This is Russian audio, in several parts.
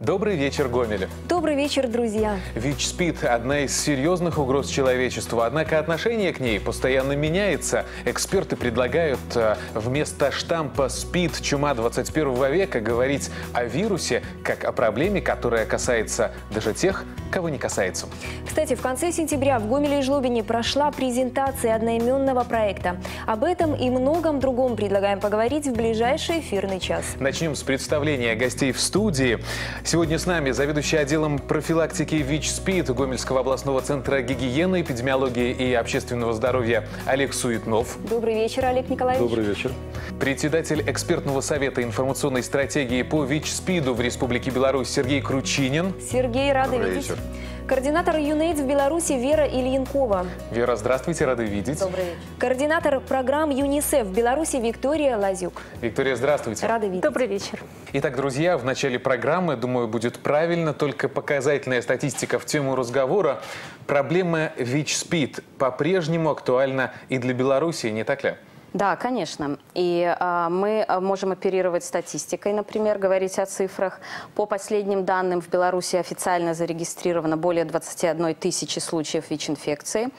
Добрый вечер, Гомель. Добрый вечер, друзья. ВИЧ-СПИД – одна из серьезных угроз человечеству. Однако отношение к ней постоянно меняется. Эксперты предлагают вместо штампа СПИД «Чума 21 века» говорить о вирусе как о проблеме, которая касается даже тех, кого не касается. Кстати, в конце сентября в Гомеле и Жлобине прошла презентация одноименного проекта. Об этом и многом другом предлагаем поговорить в ближайший эфирный час. Начнем с представления гостей в студии. Сегодня с нами заведующий отделом профилактики ВИЧ-СПИД Гомельского областного центра гигиены, эпидемиологии и общественного здоровья Олег Суетнов. Добрый вечер, Олег Николаевич. Добрый вечер. Председатель экспертного совета информационной стратегии по ВИЧ-СПИДу в Республике Беларусь Сергей Кручинин. Сергей, рады видеть. Координатор ЮНЕЙДС в Беларуси Вера Ильинкова. Вера, здравствуйте, рады видеть. Добрый вечер. Координатор программ ЮНИСЕФ в Беларуси Виктория Лазюк. Виктория, здравствуйте. Рады видеть. Добрый вечер. Итак, друзья, в начале программы, думаю, будет правильно, только показательная статистика в тему разговора. Проблема ВИЧ-СПИД по-прежнему актуальна и для Беларуси, не так ли? Да, конечно. И мы можем оперировать статистикой, например, говорить о цифрах. По последним данным, в Беларуси официально зарегистрировано более 21 тысячи случаев ВИЧ-инфекции.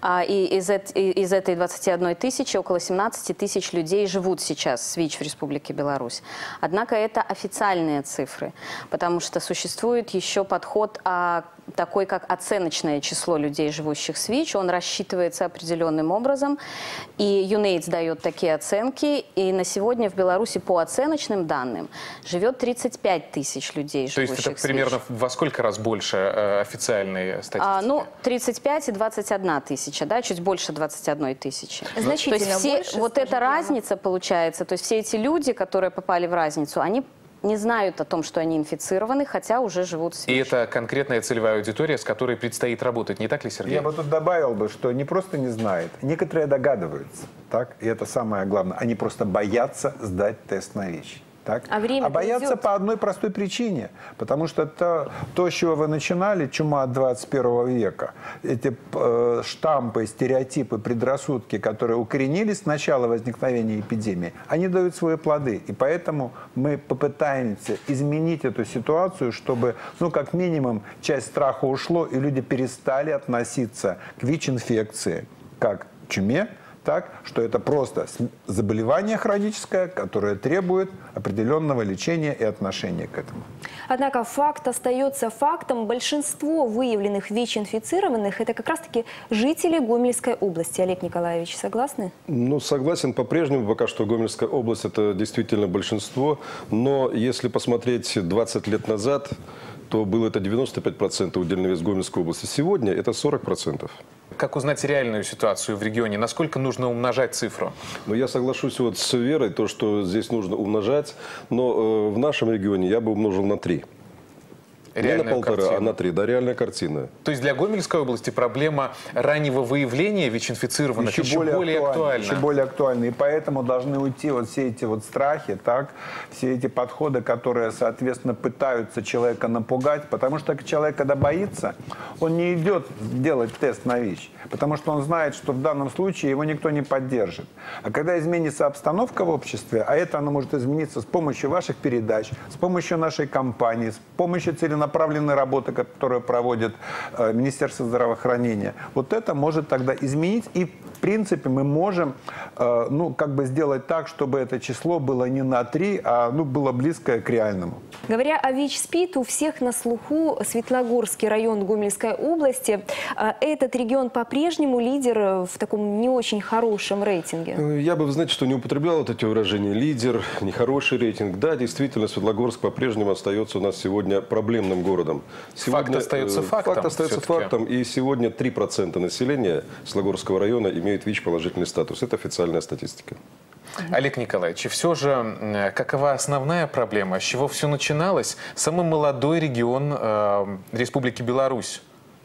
И из этой 21 тысячи около 17 тысяч людей живут сейчас с ВИЧ в Республике Беларусь. Однако это официальные цифры, потому что существует еще подход такой, как оценочное число людей, живущих с ВИЧ. Он рассчитывается определенным образом. И ЮНЕЙДС дает такие оценки. И на сегодня в Беларуси по оценочным данным живет 35 тысяч людей, живущих с ВИЧ. То есть это примерно во сколько раз больше официальной статистики? 35 и 21 тысяча, да, чуть больше 21 тысячи. Значительно больше. Вот эта разница получается, то есть все эти люди, которые попали в разницу, они не знают о том, что они инфицированы, хотя уже живут с ВИЧ. И это конкретная целевая аудитория, с которой предстоит работать, не так ли, Сергей? Я бы тут добавил, что не просто не знают, некоторые догадываются, так? И это самое главное, они просто боятся сдать тест на ВИЧ. Так? А боятся идет. по одной простой причине. Потому что то, с чего вы начинали, чума 21 века, эти штампы, стереотипы, предрассудки, которые укоренились с начала возникновения эпидемии, они дают свои плоды. И поэтому мы попытаемся изменить эту ситуацию, чтобы, как минимум, часть страха ушло, и люди перестали относиться к ВИЧ-инфекции как к чуме, так, что это просто заболевание хроническое, которое требует определенного лечения и отношения к этому. Однако факт остается фактом. Большинство выявленных ВИЧ-инфицированных – это как раз-таки жители Гомельской области. Олег Николаевич, согласны? Согласен. По-прежнему пока что Гомельская область – это действительно большинство. Но если посмотреть 20 лет назад, то было это 95% удельный вес Гомельской области. Сегодня это 40%. Как узнать реальную ситуацию в регионе? Насколько нужно умножать цифру? Я соглашусь с Верой, то, что здесь нужно умножать, но в нашем регионе я бы умножил на 3. Реальная не на 1,5, картина. а на 3. Да, реальная картина. То есть для Гомельской области проблема раннего выявления ВИЧ-инфицированных еще более актуальна. Еще более актуальна. И поэтому должны уйти все эти страхи, так, все эти подходы, которые, соответственно, пытаются человека напугать. Потому что человек, когда боится, он не идет делать тест на ВИЧ. Потому что он знает, что в данном случае его никто не поддержит. А когда изменится обстановка в обществе, а это оно может измениться с помощью ваших передач, с помощью нашей компании, с помощью целенаправленной работы, которую проводит Министерство здравоохранения, вот это может тогда изменить. И в принципе мы можем сделать так, чтобы это число было не на 3, а было близкое к реальному. Говоря о ВИЧ-СПИД, у всех на слуху Светлогорский район Гомельской области. Этот регион по-прежнему лидер в таком не очень хорошем рейтинге. Я бы, знаете, что не употреблял эти выражения «лидер», «нехороший рейтинг». Да, действительно, Светлогорск по-прежнему остается у нас сегодня проблемным городом. Факт остается фактом. Факт остается фактом. И сегодня 3% населения Светлогорского района имеют ВИЧ-положительный статус. Это официальная статистика. Олег Николаевич, все же, какова основная проблема? С чего все начиналось? Самый молодой регион Республики Беларусь.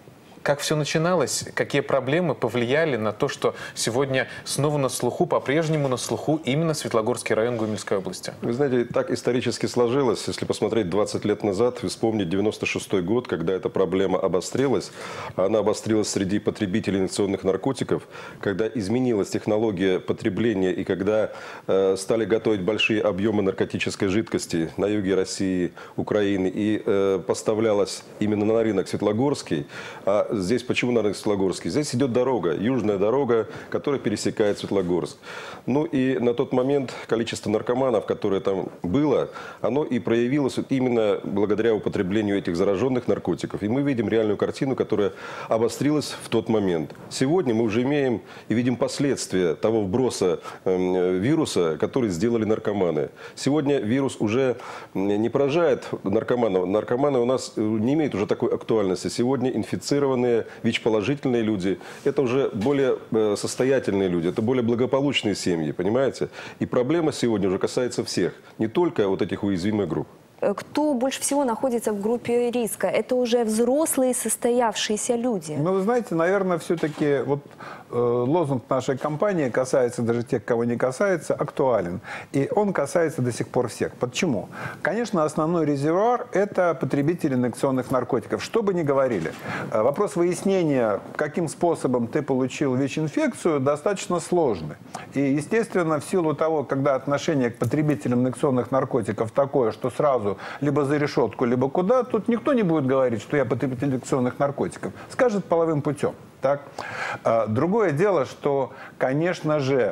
Как все начиналось? Какие проблемы повлияли на то, что сегодня снова на слуху, по-прежнему на слуху именно Светлогорский район Гомельской области? Вы знаете, так исторически сложилось. Если посмотреть 20 лет назад, вспомнить 96-й год, когда эта проблема обострилась. Она обострилась среди потребителей инъекционных наркотиков, когда изменилась технология потребления и когда стали готовить большие объемы наркотической жидкости на юге России, Украины и поставлялась именно на рынок Светлогорский. А здесь почему на рынок Светлогорский? Здесь идет дорога, южная дорога, которая пересекает Светлогорск. Ну и на тот момент количество наркоманов, которое там было, оно и проявилось именно благодаря употреблению этих зараженных наркотиков. И мы видим реальную картину, которая обострилась в тот момент. Сегодня мы уже имеем и видим последствия того вброса вируса, который сделали наркоманы. Сегодня вирус уже не поражает наркоманов. Наркоманы у нас не имеют уже такой актуальности. Сегодня инфицированные, ВИЧ-положительные люди – это уже более состоятельные люди, это более благополучные семьи, понимаете? И проблема сегодня уже касается всех, не только вот этих уязвимых групп. Кто больше всего находится в группе риска? Это уже взрослые состоявшиеся люди. Ну, вы знаете, наверное, все-таки вот лозунг нашей компании касается даже тех, кого не касается, актуален. И он касается до сих пор всех. Почему? Конечно, основной резервуар – это потребители инъекционных наркотиков. Что бы ни говорили. Вопрос выяснения, каким способом ты получил ВИЧ-инфекцию, достаточно сложный. И, естественно, в силу того, когда отношение к потребителям инъекционных наркотиков такое, что сразу либо за решетку, либо куда, тут никто не будет говорить, что я потребитель инъекционных наркотиков. Скажет половым путем. Так? Другое дело, что, конечно же,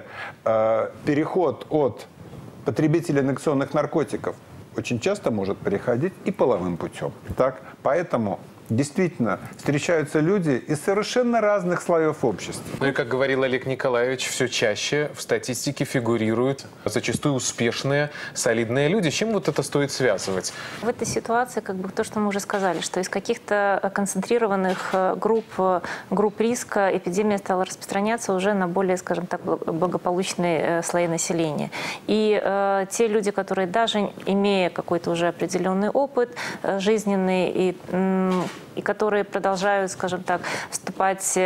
переход от потребителя инъекционных наркотиков очень часто может переходить и половым путем. Так? Поэтому действительно встречаются люди из совершенно разных слоев общества. Ну и, как говорил Олег Николаевич, все чаще в статистике фигурируют зачастую успешные, солидные люди. С чем вот это стоит связывать? В этой ситуации, как бы то, что мы уже сказали, что из каких-то концентрированных групп риска эпидемия стала распространяться уже на более, скажем так, благополучные слои населения. И те люди, которые даже имея какой-то уже определенный опыт жизненный и которые продолжают, скажем так, вступать,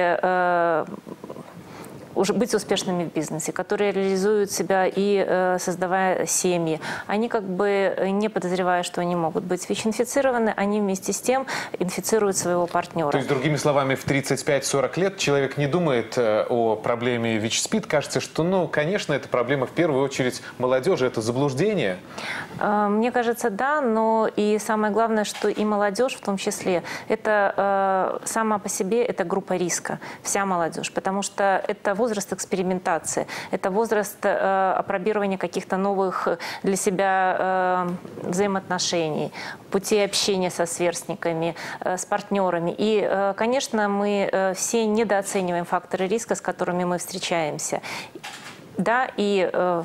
уже быть успешными в бизнесе, которые реализуют себя и создавая семьи. Они как бы, не подозревая, что они могут быть ВИЧ-инфицированы, они вместе с тем инфицируют своего партнера. То есть, другими словами, в 35-40 лет человек не думает о проблеме ВИЧ-СПИД. Кажется, что, ну, конечно, это проблема в первую очередь молодежи. Это заблуждение? Мне кажется, да, но и самое главное, что и молодежь в том числе, это сама по себе, это группа риска, вся молодежь, потому что это возраст экспериментации, это возраст опробирования каких-то новых для себя взаимоотношений, путей общения со сверстниками, с партнерами. И, конечно, мы все недооцениваем факторы риска, с которыми мы встречаемся. Да, и в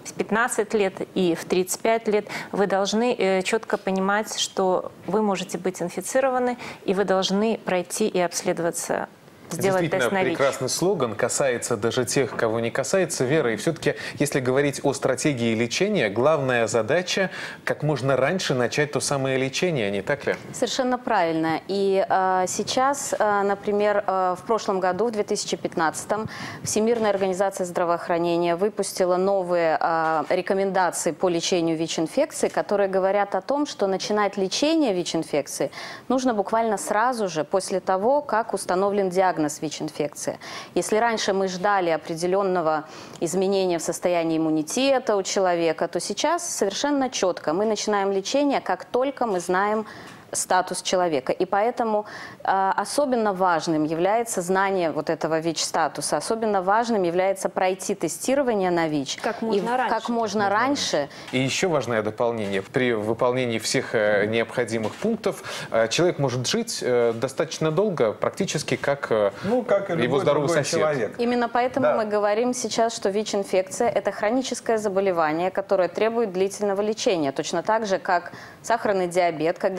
15 лет и в 35 лет вы должны четко понимать, что вы можете быть инфицированы, и вы должны пройти и обследоваться, сделать тест на ВИЧ. Прекрасный слоган, касается даже тех, кого не касается, Вера. И все-таки, если говорить о стратегии лечения, главная задача как можно раньше начать то самое лечение, не так ли? Совершенно правильно. И сейчас, например, в прошлом году, в 2015-м, Всемирная организация здравоохранения выпустила новые рекомендации по лечению ВИЧ-инфекции, которые говорят о том, что начинать лечение ВИЧ-инфекции нужно буквально сразу же после того, как установлен диагноз ВИЧ-инфекции. Если раньше мы ждали определенного изменения в состоянии иммунитета у человека, то сейчас совершенно четко мы начинаем лечение, как только мы знаем статус человека. И поэтому особенно важным является знание вот этого ВИЧ-статуса. Особенно важным является пройти тестирование на ВИЧ. Как можно раньше. И еще важное дополнение. При выполнении всех необходимых пунктов человек может жить достаточно долго, практически как его здоровый сосед. Человек. Именно поэтому мы говорим сейчас, что ВИЧ-инфекция – это хроническое заболевание, которое требует длительного лечения. Точно так же, как сахарный диабет, когда человек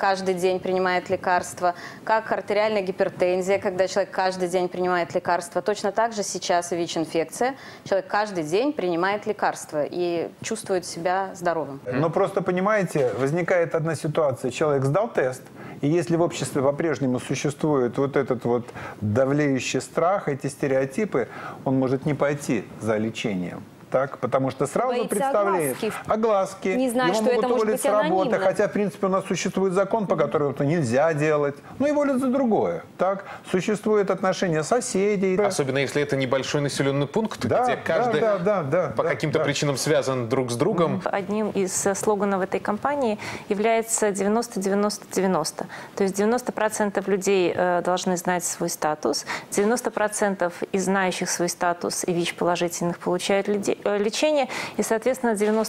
каждый день принимает лекарства, как артериальная гипертензия, когда человек каждый день принимает лекарства. Точно так же сейчас и ВИЧ-инфекция. Человек каждый день принимает лекарства и чувствует себя здоровым. Но просто, понимаете, возникает одна ситуация. Человек сдал тест, и если в обществе по-прежнему существует вот этот вот давлеющий страх, эти стереотипы, он может не пойти за лечением. Так, потому что сразу Боится представляет огласки, не знаю, его что могут это может уволить быть с работы, анонимно. хотя, в принципе, у нас существует закон, по которому это нельзя делать, но и волят за другое. Так, существует отношение соседей. Особенно если это небольшой населенный пункт, Да, где каждый по каким-то причинам связан друг с другом. Одним из слоганов этой кампании является 90-90-90. То есть 90% людей должны знать свой статус, 90% из знающих свой статус и ВИЧ-положительных получают лечение, и, соответственно,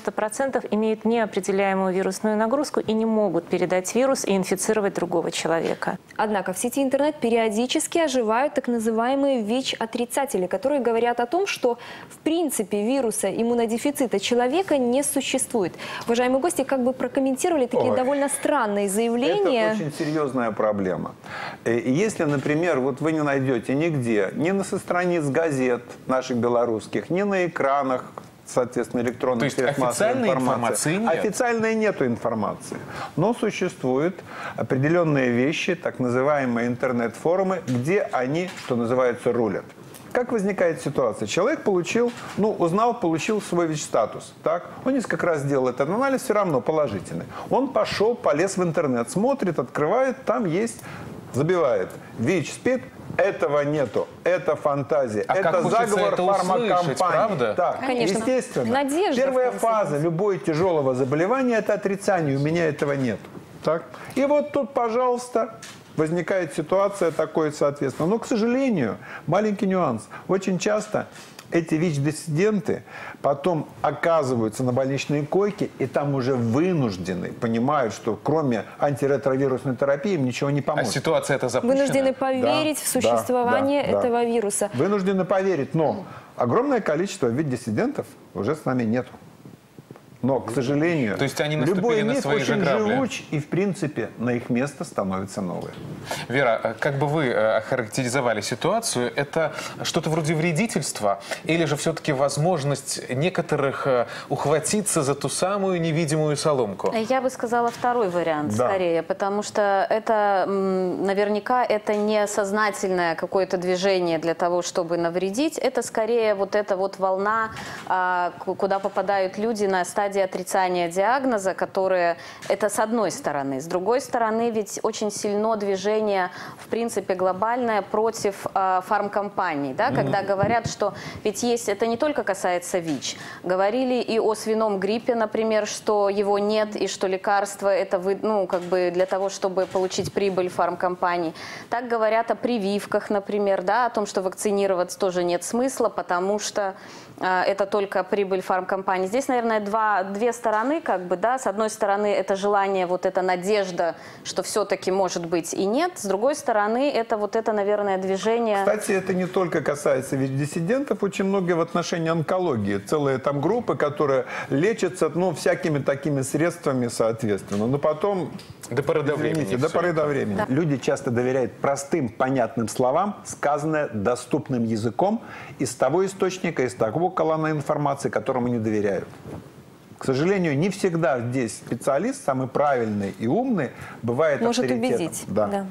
90% имеют неопределяемую вирусную нагрузку и не могут передать вирус и инфицировать другого человека. Однако в сети интернет периодически оживают так называемые ВИЧ-отрицатели, которые говорят о том, что в принципе вируса иммунодефицита человека не существует. Уважаемые гости, как бы прокомментировали такие довольно странные заявления. Это очень серьезная проблема. И если, например, вот вы не найдете нигде, ни со страниц газет наших белорусских, ни на экранах, соответственно, электронных средств массовой информации. Официальной нету информации. Но существуют определенные вещи, так называемые интернет-форумы, где они, что называется, рулят. Как возникает ситуация? Человек получил, узнал, получил свой ВИЧ-статус. Так? Он несколько раз сделал этот анализ, все равно положительный. Он пошел, полез в интернет, смотрит, открывает, там есть, забивает ВИЧ, СПИД. Этого нету. Это фантазия. Это заговор фармакомпании. Так, конечно. Естественно. Надежда, Первая фаза любой тяжелого заболевания – это отрицание. У меня этого нет. Так? И вот тут, пожалуйста, возникает ситуация такой, соответственно. Но, к сожалению, маленький нюанс. Очень часто эти ВИЧ-диссиденты потом оказываются на больничной койке, и там уже вынуждены, понимают, что кроме антиретровирусной терапии им ничего не поможет. А ситуация эта запущена? Вынуждены поверить в существование этого вируса. Вынуждены поверить, но огромное количество ВИЧ-диссидентов уже с нами нету. Но, к сожалению, то есть они любой на миф свои очень же грабли. живуч, и, в принципе, на их место становятся новые. Вера, как бы вы охарактеризовали ситуацию? Это что-то вроде вредительства? Или же все-таки возможность некоторых ухватиться за ту самую невидимую соломку? Я бы сказала второй вариант, скорее, потому что это наверняка это не сознательное какое-то движение для того, чтобы навредить. Это скорее вот эта вот волна, куда попадают люди на стадии отрицания диагноза, которые это с одной стороны. С другой стороны, ведь очень сильно движение, в принципе, глобальное против фармкомпаний, да, когда говорят, что ведь есть, это не только касается ВИЧ. Говорили и о свином гриппе, например, что его нет и что лекарства это для того, чтобы получить прибыль фармкомпаний. Так говорят о прививках, например, да, о том, что вакцинироваться тоже нет смысла, потому что это только прибыль фармкомпаний. Здесь, наверное, две стороны, да. С одной стороны, это желание, вот эта надежда, что все-таки может быть и нет. С другой стороны, это вот это, наверное, движение... Кстати, это не только касается ВИЧ-диссидентов, очень многое в отношении онкологии. Целые там группы, которые лечатся, всякими такими средствами, соответственно. Но потом... До поры до времени. До поры до времени. Да. Люди часто доверяют простым, понятным словам, сказанное доступным языком из того источника, из того канала информации, которому не доверяют. К сожалению, не всегда здесь специалист, самый правильный и умный, бывает авторитетом. Может убедить. Да.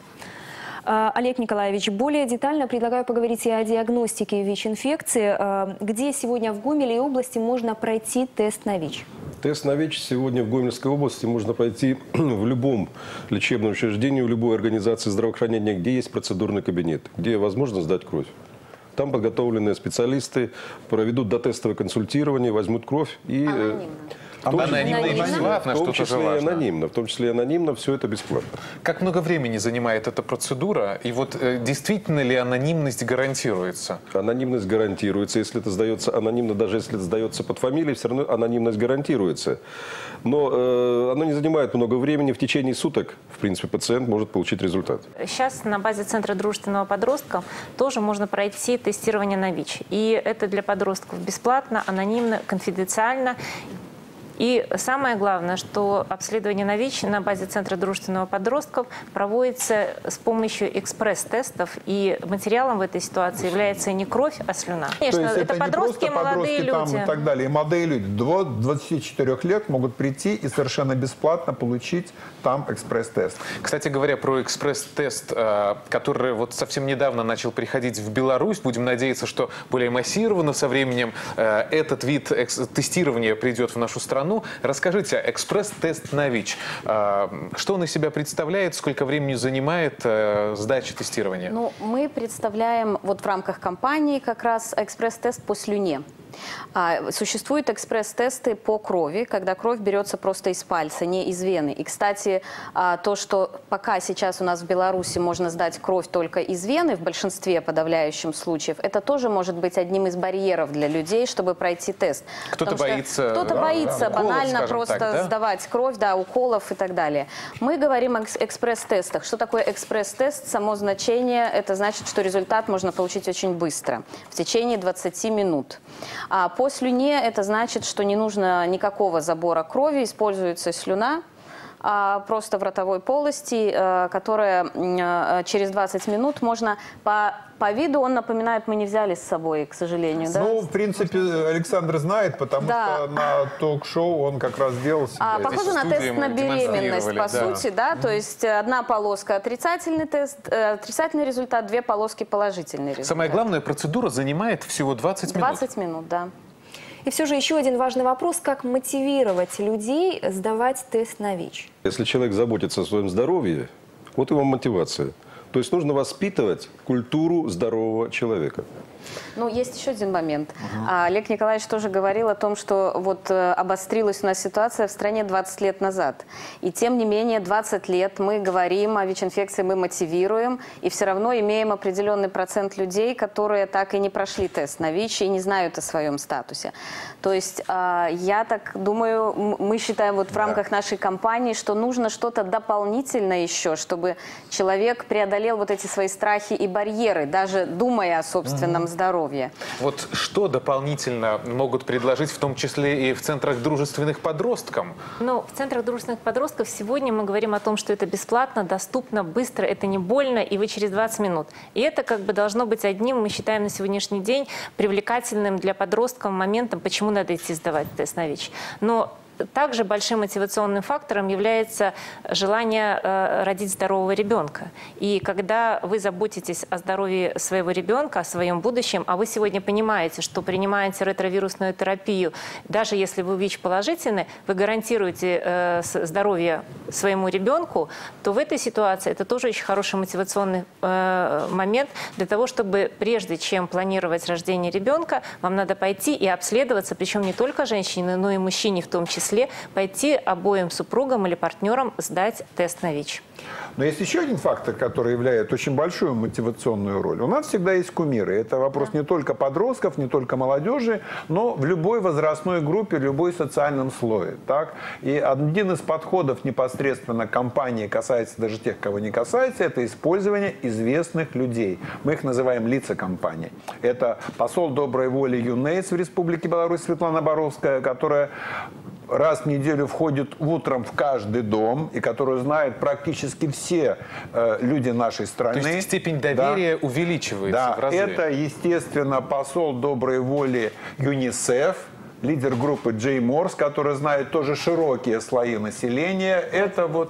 Олег Николаевич, более детально предлагаю поговорить и о диагностике ВИЧ-инфекции. Где сегодня в Гомеле и области можно пройти тест на ВИЧ? Тест на ВИЧ сегодня в Гомельской области можно пройти в любом лечебном учреждении, в любой организации здравоохранения, где есть процедурный кабинет, где возможно сдать кровь. Там подготовленные специалисты проведут дотестовое консультирование, возьмут кровь и... Анонимно и бесплатно, что тоже важно. В том числе и анонимно, все это бесплатно. Как много времени занимает эта процедура? И вот действительно ли анонимность гарантируется? Анонимность гарантируется. Если это сдается анонимно, даже если это сдается под фамилией, все равно анонимность гарантируется. Но оно не занимает много времени. В течение суток, в принципе, пациент может получить результат. Сейчас на базе Центра дружественного подростка тоже можно пройти тестирование на ВИЧ. И это для подростков бесплатно, анонимно, конфиденциально. И самое главное, что обследование на ВИЧ на базе Центра дружественного подростков проводится с помощью экспресс-тестов. И материалом в этой ситуации является не кровь, а слюна. Конечно, То есть это подростки, не просто молодые подростки люди. Там и так далее. И молодые люди до 24 лет могут прийти и совершенно бесплатно получить там экспресс-тест. Кстати говоря, про экспресс-тест, который вот совсем недавно начал приходить в Беларусь, будем надеяться, что более массированно со временем этот вид тестирования придет в нашу страну. Расскажите, экспресс-тест на ВИЧ, что он из себя представляет, сколько времени занимает сдача тестирования? Ну, мы представляем вот в рамках кампании как раз экспресс-тест по слюне. Существуют экспресс-тесты по крови, когда кровь берется просто из пальца, не из вены. И, кстати, то, что пока сейчас у нас в Беларуси можно сдать кровь только из вены, в большинстве подавляющем случаев, это тоже может быть одним из барьеров для людей, чтобы пройти тест. Кто-то боится, кто-то боится уколов, банально просто так, да? сдавать кровь, да, уколов и так далее. Мы говорим о экспресс-тестах. Что такое экспресс-тест? Само значение, это значит, что результат можно получить очень быстро, в течение 20 минут. А по слюне это значит, что не нужно никакого забора крови, используется слюна просто в ротовой полости, которая через 20 минут можно по виду, он напоминает, мы не взяли с собой, к сожалению. Да? Ну, в принципе, Александр знает, потому что на ток-шоу он как раз делал себя. Похоже на тест на беременность, по сути, да, то есть одна полоска отрицательный тест, отрицательный результат, 2 полоски положительный результат. Самая главная процедура занимает всего 20 минут. 20 минут, да. И все же еще один важный вопрос, как мотивировать людей сдавать тест на ВИЧ. Если человек заботится о своем здоровье, вот его мотивация. То есть нужно воспитывать культуру здорового человека. Ну, есть еще один момент. Олег Николаевич тоже говорил о том, что вот обострилась у нас ситуация в стране 20 лет назад. И тем не менее 20 лет мы говорим о ВИЧ-инфекции, мы мотивируем, и все равно имеем определенный процент людей, которые так и не прошли тест на ВИЧ и не знают о своем статусе. То есть я так думаю, мы считаем вот в рамках нашей кампании, что нужно что-то дополнительное еще, чтобы человек преодолел вот эти свои страхи и барьеры, даже думая о собственном здоровья. Вот что дополнительно могут предложить, в том числе и в центрах дружественных подросткам? Ну, в центрах дружественных подростков сегодня мы говорим о том, что это бесплатно, доступно, быстро, это не больно, и вы через 20 минут. И это как бы должно быть одним, мы считаем, на сегодняшний день привлекательным для подростков моментом, почему надо идти сдавать тест на ВИЧ. Но также большим мотивационным фактором является желание родить здорового ребенка. И когда вы заботитесь о здоровье своего ребенка, о своем будущем, а вы сегодня понимаете, что принимаете ретровирусную терапию, даже если вы ВИЧ-положительны, вы гарантируете здоровье своему ребенку, то в этой ситуации это тоже очень хороший мотивационный момент для того, чтобы прежде чем планировать рождение ребенка, вам надо пойти и обследоваться, причем не только женщине, но и мужчине в том числе, пойти обоим супругам или партнерам сдать тест на ВИЧ. Но есть еще один фактор, который играет очень большую мотивационную роль. У нас всегда есть кумиры. Это вопрос не только подростков, не только молодежи, но в любой возрастной группе, в любой социальном слое. Так? И один из подходов непосредственно кампании, касается даже тех, кого не касается, это использование известных людей. Мы их называем лица кампании. Это посол доброй воли ЮНЕЙС в Республике Беларусь Светлана Боровская, которая раз в неделю входит утром в каждый дом, и которую знают практически все люди нашей страны. То есть степень доверия увеличивается в разы. Это, естественно, посол доброй воли ЮНИСЕФ, лидер группы Джей Морс, который знает тоже широкие слои населения. Это вот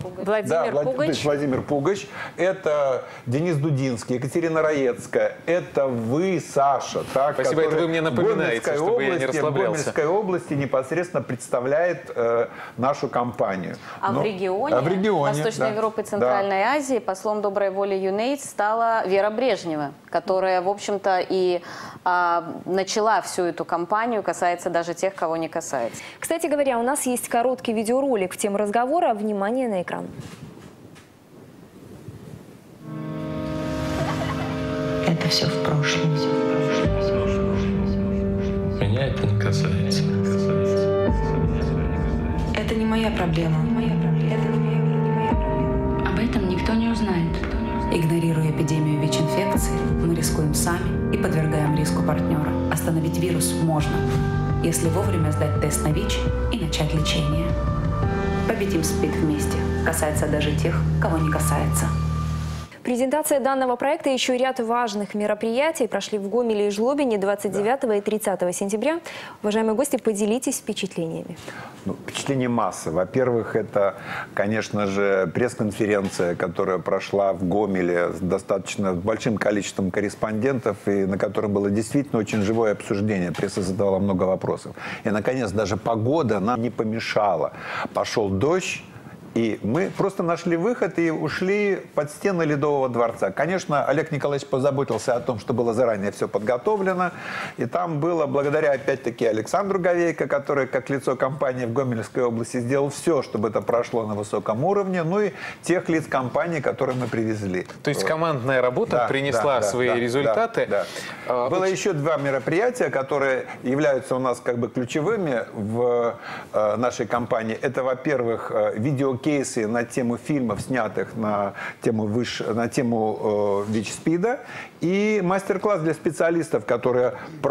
Владимир Пугач. Это Денис Дудинский, Екатерина Раецкая. Это вы, Саша. Так, спасибо, это вы мне напоминаете, чтобы я не расслаблялся. В Гомельской области непосредственно представляет нашу кампанию. В регионе Восточной Европы и Центральной Азии послом доброй воли ЮНЕЙС стала Вера Брежнева, которая, в общем-то, и начала всю эту кампанию, касается даже тех, кого не касается. Кстати говоря, у нас есть короткий видеоролик в тему разговора. Внимание на экран. Это все в прошлом. Меня это не касается. Это не моя проблема. Об этом никто не узнает. Игнорируя эпидемию ВИЧ-инфекции, мы рискуем сами и подвергаем риску партнера. Остановить вирус можно. если вовремя сдать тест на ВИЧ и начать лечение. Победим СПИД вместе. Касается даже тех, кого не касается. Презентация данного проекта и еще ряд важных мероприятий прошли в Гомеле и Жлобине 29 и 30 сентября. Уважаемые гости, поделитесь впечатлениями. Впечатление массы. Во-первых, это, конечно же, пресс-конференция, которая прошла в Гомеле с достаточно большим количеством корреспондентов, и на которой было действительно очень живое обсуждение. Пресса задавала много вопросов. И, наконец, даже погода нам не помешала. Пошел дождь. И мы просто нашли выход и ушли под стены Ледового дворца. Конечно, Олег Николаевич позаботился о том, что было заранее все подготовлено. И там было, благодаря опять-таки Александру Говейко, который как лицо компании в Гомельской области сделал все, чтобы это прошло на высоком уровне. Ну и тех лиц компании, которые мы привезли. То есть командная работа принесла свои результаты. Было еще два мероприятия, которые являются у нас как бы ключевыми в нашей компании. Это, во-первых, видеокейсы на тему фильмов, снятых на тему ВИЧ-СПИДа, и мастер-класс для специалистов, которые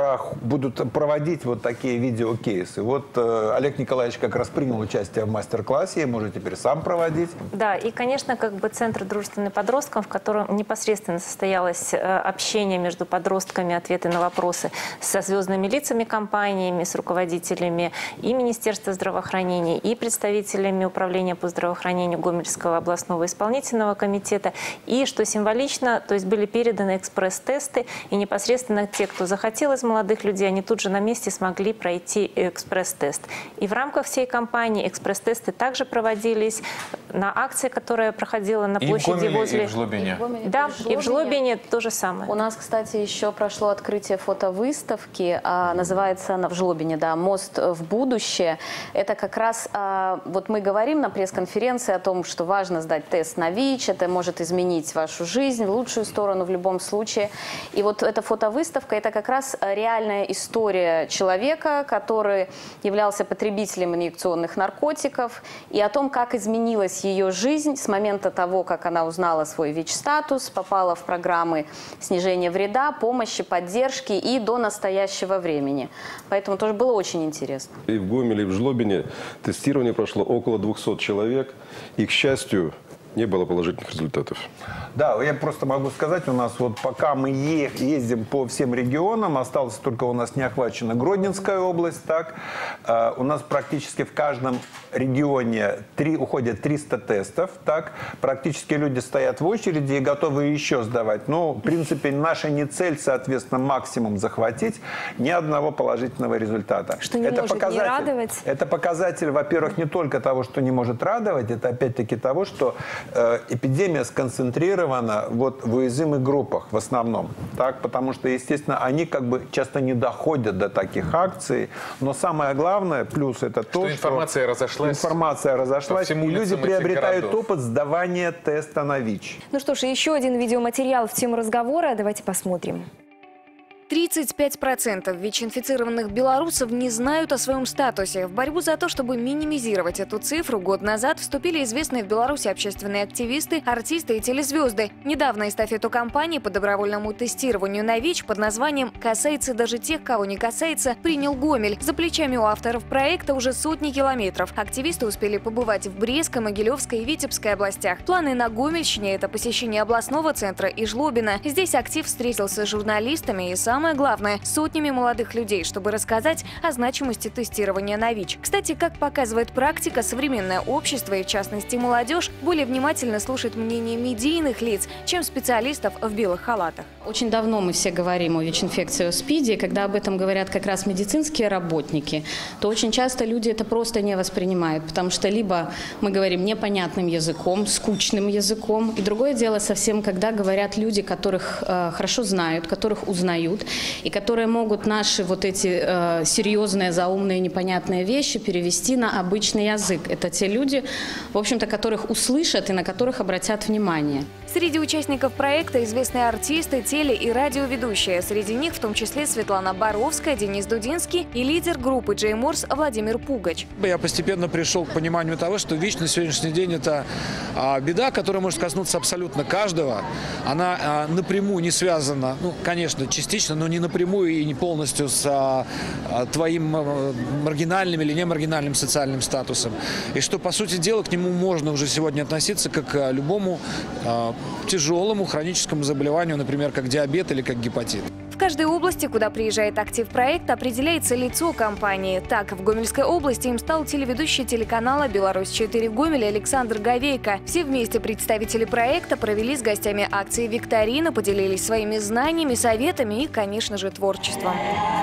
будут проводить вот такие видеокейсы. Вот Олег Николаевич как раз принял участие в мастер-классе, и может теперь сам проводить. Да, и, конечно, как бы Центр дружественных подростков, в котором непосредственно состоялось общение между подростками, ответы на вопросы со звездными лицами компаниями, с руководителями и Министерства здравоохранения, и представителями Управления по здравоохранению Гомельского областного исполнительного комитета. И, что символично, то есть были переданы экспресс-тесты, и непосредственно те, кто захотел из молодых людей, они тут же на месте смогли пройти экспресс-тест. И в рамках всей кампании экспресс-тесты также проводились на акции, которая проходила на площади возле... И в Жлобине. Да, и в Жлобине то же самое. У нас, кстати, еще прошло открытие фотовыставки, называется она в Жлобине, да, «Мост в будущее». Это как раз, вот мы говорим на пресс-конференции о том, что важно сдать тест на ВИЧ, это может изменить вашу жизнь в лучшую сторону в любом случае. И вот эта фотовыставка – это как раз реальная история человека, который являлся потребителем инъекционных наркотиков, и о том, как изменилась ее жизнь с момента того, как она узнала свой ВИЧ-статус, попала в программы снижения вреда, помощи, поддержки и до настоящего времени. Поэтому тоже было очень интересно. И в Гомеле, и в Жлобине тестирование прошло около 200 человек. И, к счастью, не было положительных результатов. Да, я просто могу сказать, у нас вот пока мы ездим по всем регионам, осталось только у нас не охвачена Гродненская область, так, у нас практически в каждом регионе уходят 300 тестов, так, практически люди стоят в очереди и готовы еще сдавать. Но, в принципе, наша не цель, соответственно, максимум захватить, ни одного положительного результата. Что не может не радовать. Это показатель, во-первых, не только того, что не может радовать, это опять-таки того, что эпидемия сконцентрирована вот в уязвимых группах в основном, так, потому что, естественно, они как бы часто не доходят до таких акций, но самое главное, плюс это то, что информация разошлась, и люди приобретают опыт сдавания теста на ВИЧ. Ну что ж, еще один видеоматериал в тему разговора, давайте посмотрим. 35% ВИЧ-инфицированных белорусов не знают о своем статусе. В борьбу за то, чтобы минимизировать эту цифру, год назад вступили известные в Беларуси общественные активисты, артисты и телезвезды. Недавно эстафету кампании по добровольному тестированию на ВИЧ под названием «Касается даже тех, кого не касается» принял Гомель. За плечами у авторов проекта уже сотни километров. Активисты успели побывать в Брестской, Могилевской и Витебской областях. Планы на Гомельщине – это посещение областного центра и Жлобина. Здесь актив встретился с журналистами и самое главное, сотнями молодых людей, чтобы рассказать о значимости тестирования на ВИЧ. Кстати, как показывает практика, современное общество и, в частности, молодежь более внимательно слушает мнение медийных лиц, чем специалистов в белых халатах. Очень давно мы все говорим о ВИЧ-инфекции, о СПИДе. Когда об этом говорят как раз медицинские работники, то очень часто люди это просто не воспринимают, потому что либо мы говорим непонятным языком, скучным языком, и другое дело совсем, когда говорят люди, которых хорошо знают, которых узнают, и которые могут наши вот эти серьезные, заумные, непонятные вещи перевести на обычный язык. Это те люди, в общем-то, которых услышат и на которых обратят внимание. Среди участников проекта известные артисты, теле- и радиоведущие. Среди них в том числе Светлана Боровская, Денис Дудинский и лидер группы Джей Морс Владимир Пугач. Я постепенно пришел к пониманию того, что ВИЧ на сегодняшний день – это беда, которая может коснуться абсолютно каждого. Она напрямую не связана, ну, конечно, частично связывается, но не напрямую и не полностью с твоим маргинальным или не маргинальным социальным статусом. И что, по сути дела, к нему можно уже сегодня относиться как к любому тяжелому хроническому заболеванию, например, как диабет или как гепатит. В каждой области, куда приезжает актив-проект, определяется лицо компании. Так, в Гомельской области им стал телеведущий телеканала «Беларусь-4» в Гомеле Александр Говейко. Все вместе представители проекта провели с гостями акции викторина, поделились своими знаниями, советами и, конечно же, творчеством.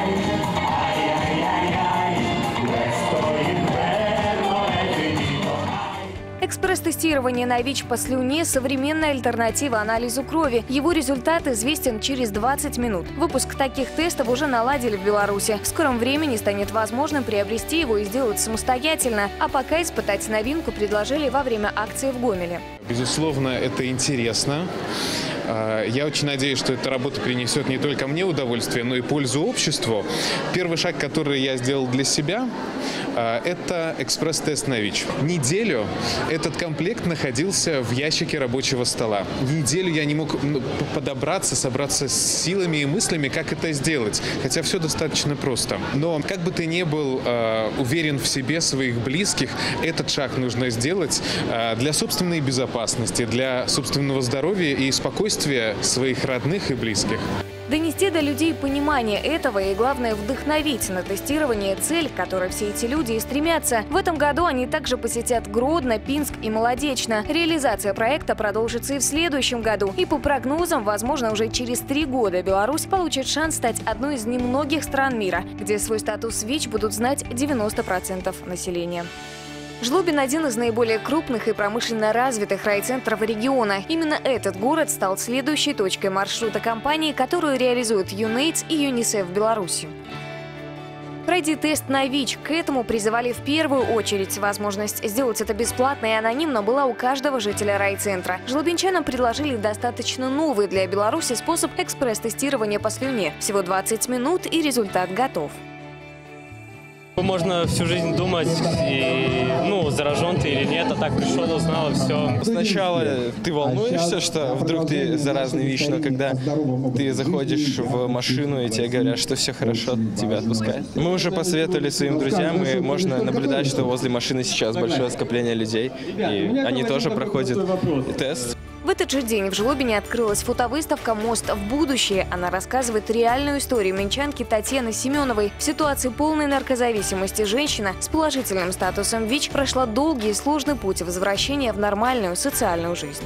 Экспресс-тестирование на ВИЧ по слюне – современная альтернатива анализу крови. Его результат известен через 20 минут. Выпуск таких тестов уже наладили в Беларуси. В скором времени станет возможным приобрести его и сделать самостоятельно. А пока испытать новинку предложили во время акции в Гомеле. Безусловно, это интересно. Я очень надеюсь, что эта работа принесет не только мне удовольствие, но и пользу обществу. Первый шаг, который я сделал для себя, это экспресс-тест на ВИЧ. Неделю этот комплект находился в ящике рабочего стола. Неделю я не мог подобраться, собраться с силами и мыслями, как это сделать. Хотя все достаточно просто. Но как бы ты ни был уверен в себе, своих близких, этот шаг нужно сделать для собственной безопасности, для собственного здоровья и спокойствия своих родных и близких. Донести до людей понимание этого и, главное, вдохновить на тестирование — цель, к которой все эти люди и стремятся. В этом году они также посетят Гродно, Пинск и Молодечно. Реализация проекта продолжится и в следующем году. И по прогнозам, возможно, уже через 3 года Беларусь получит шанс стать одной из немногих стран мира, где свой статус ВИЧ будут знать 90% населения. Жлобин – один из наиболее крупных и промышленно развитых райцентров региона. Именно этот город стал следующей точкой маршрута компании, которую реализуют ЮНАИДС и ЮНИСЕФ в Беларуси. Пройди тест на ВИЧ. К этому призывали в первую очередь. Возможность сделать это бесплатно и анонимно была у каждого жителя райцентра. Жлобинчанам предложили достаточно новый для Беларуси способ экспресс-тестирования по слюне. Всего 20 минут, и результат готов. Можно всю жизнь думать, заражен ты или нет, а так пришел, узнал, и все. Сначала ты волнуешься, что вдруг ты заразный ВИЧ, но когда ты заходишь в машину и тебе говорят, что все хорошо, тебя отпускают. Мы уже посоветовали своим друзьям, и можно наблюдать, что возле машины сейчас большое скопление людей, и они тоже проходят тест. В этот же день в Жлобине открылась фотовыставка «Мост в будущее». Она рассказывает реальную историю минчанки Татьяны Семеновой. В ситуации полной наркозависимости женщина с положительным статусом ВИЧ прошла долгий и сложный путь возвращения в нормальную социальную жизнь.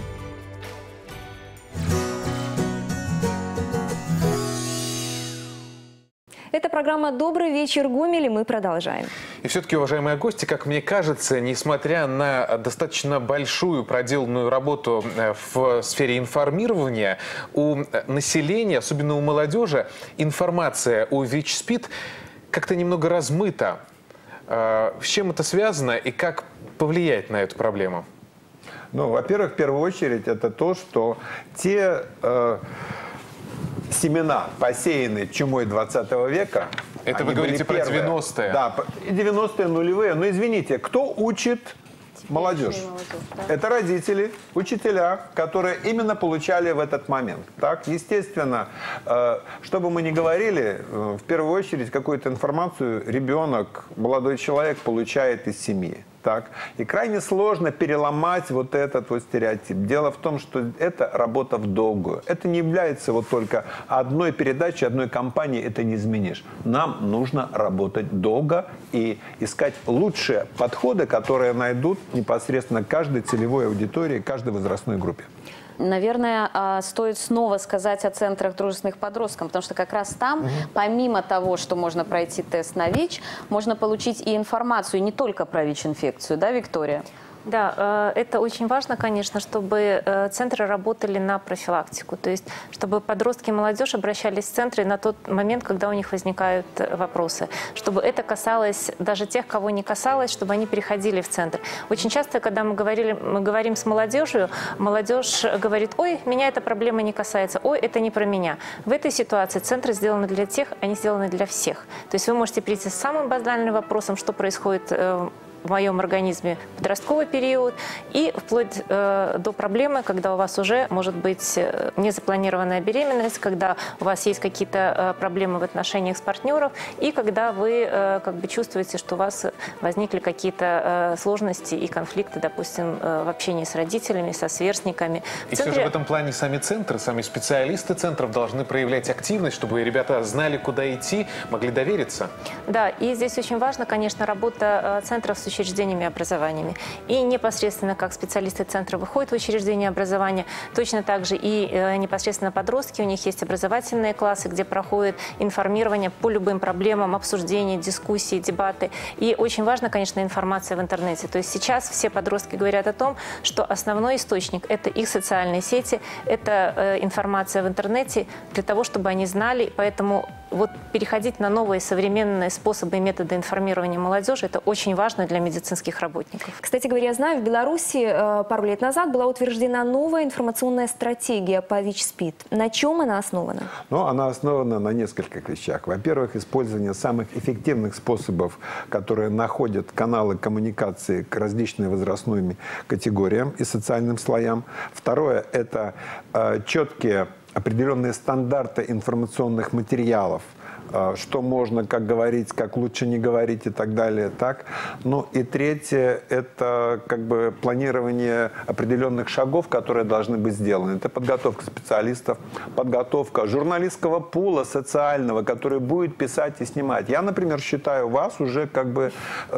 Это программа «Добрый вечер, Гомель», и мы продолжаем. И все-таки, уважаемые гости, как мне кажется, несмотря на достаточно большую проделанную работу в сфере информирования, у населения, особенно у молодежи, информация о ВИЧ-СПИД как-то немного размыта. С чем это связано и как повлиять на эту проблему? Во-первых, в первую очередь, это то, что те семена, посеянные чумой 20 века. Это вы говорите про 90-е? Да, 90-е, нулевые. Но извините, кто учит молодежь? Да? Это родители, учителя, которые именно получали в этот момент. Так, естественно, что бы мы ни говорили, в первую очередь какую-то информацию ребенок, молодой человек получает из семьи. Так. И крайне сложно переломать вот этот вот стереотип. Дело в том, что это работа в долгую. Это не является вот только одной передачей, одной кампании, это не изменишь. Нам нужно работать долго и искать лучшие подходы, которые найдут непосредственно каждой целевой аудитории, каждой возрастной группе. Наверное, стоит снова сказать о центрах дружественных подросткам, потому что как раз там, помимо того, что можно пройти тест на ВИЧ, можно получить и информацию не только про ВИЧ-инфекцию, да, Виктория? Да, это очень важно, конечно, чтобы центры работали на профилактику, то есть чтобы подростки и молодежь обращались в центры на тот момент, когда у них возникают вопросы, чтобы это касалось даже тех, кого не касалось, чтобы они переходили в центр. Очень часто, когда мы говорим с молодежью, молодежь говорит: ой, меня эта проблема не касается, ой, это не про меня. В этой ситуации центры сделаны для тех, они сделаны для всех. То есть вы можете прийти с самым банальным вопросом, что происходит в моем организме подростковый период и вплоть до проблемы, когда у вас уже может быть незапланированная беременность, когда у вас есть какие-то проблемы в отношениях с партнером и когда вы как бы чувствуете, что у вас возникли какие-то сложности и конфликты, допустим, в общении с родителями, со сверстниками. И все же в этом плане сами центры, сами специалисты центров должны проявлять активность, чтобы ребята знали, куда идти, могли довериться. Да, и здесь очень важно, конечно, работа центров с учреждениями образования. И непосредственно, как специалисты центра выходят в учреждение образования, точно так же и непосредственно подростки, у них есть образовательные классы, где проходит информирование по любым проблемам, обсуждения, дискуссии, дебаты. И очень важна, конечно, информация в интернете. То есть сейчас все подростки говорят о том, что основной источник – это их социальные сети, это информация в интернете для того, чтобы они знали. Поэтому вот переходить на новые современные способы и методы информирования молодежи – это очень важно для медицинских работников. Кстати говоря, я знаю, в Беларуси пару лет назад была утверждена новая информационная стратегия по ВИЧ-СПИД. На чем она основана? Ну, она основана на нескольких вещах. Во-первых, использование самых эффективных способов, которые находят каналы коммуникации к различным возрастным категориям и социальным слоям. Второе – это четкие определенные стандарты информационных материалов, что можно, как говорить, как лучше не говорить и так далее. Так. Ну и третье – это как бы планирование определенных шагов, которые должны быть сделаны. Это подготовка специалистов, подготовка журналистского пула социального, который будет писать и снимать. Я, например, считаю вас уже как бы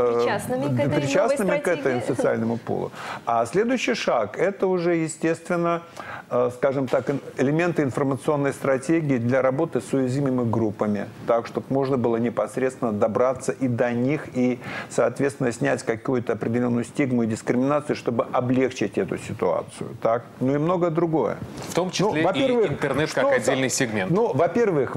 причастными к этой социальному пулу. А следующий шаг – это уже, естественно, скажем так, элементы информационной стратегии для работы с уязвимыми группами. Так, чтобы можно было непосредственно добраться и до них, и, соответственно, снять какую-то определенную стигму и дискриминацию, чтобы облегчить эту ситуацию. Так? Ну и многое другое. В том числе и интернет как отдельный сегмент. Ну, во-первых,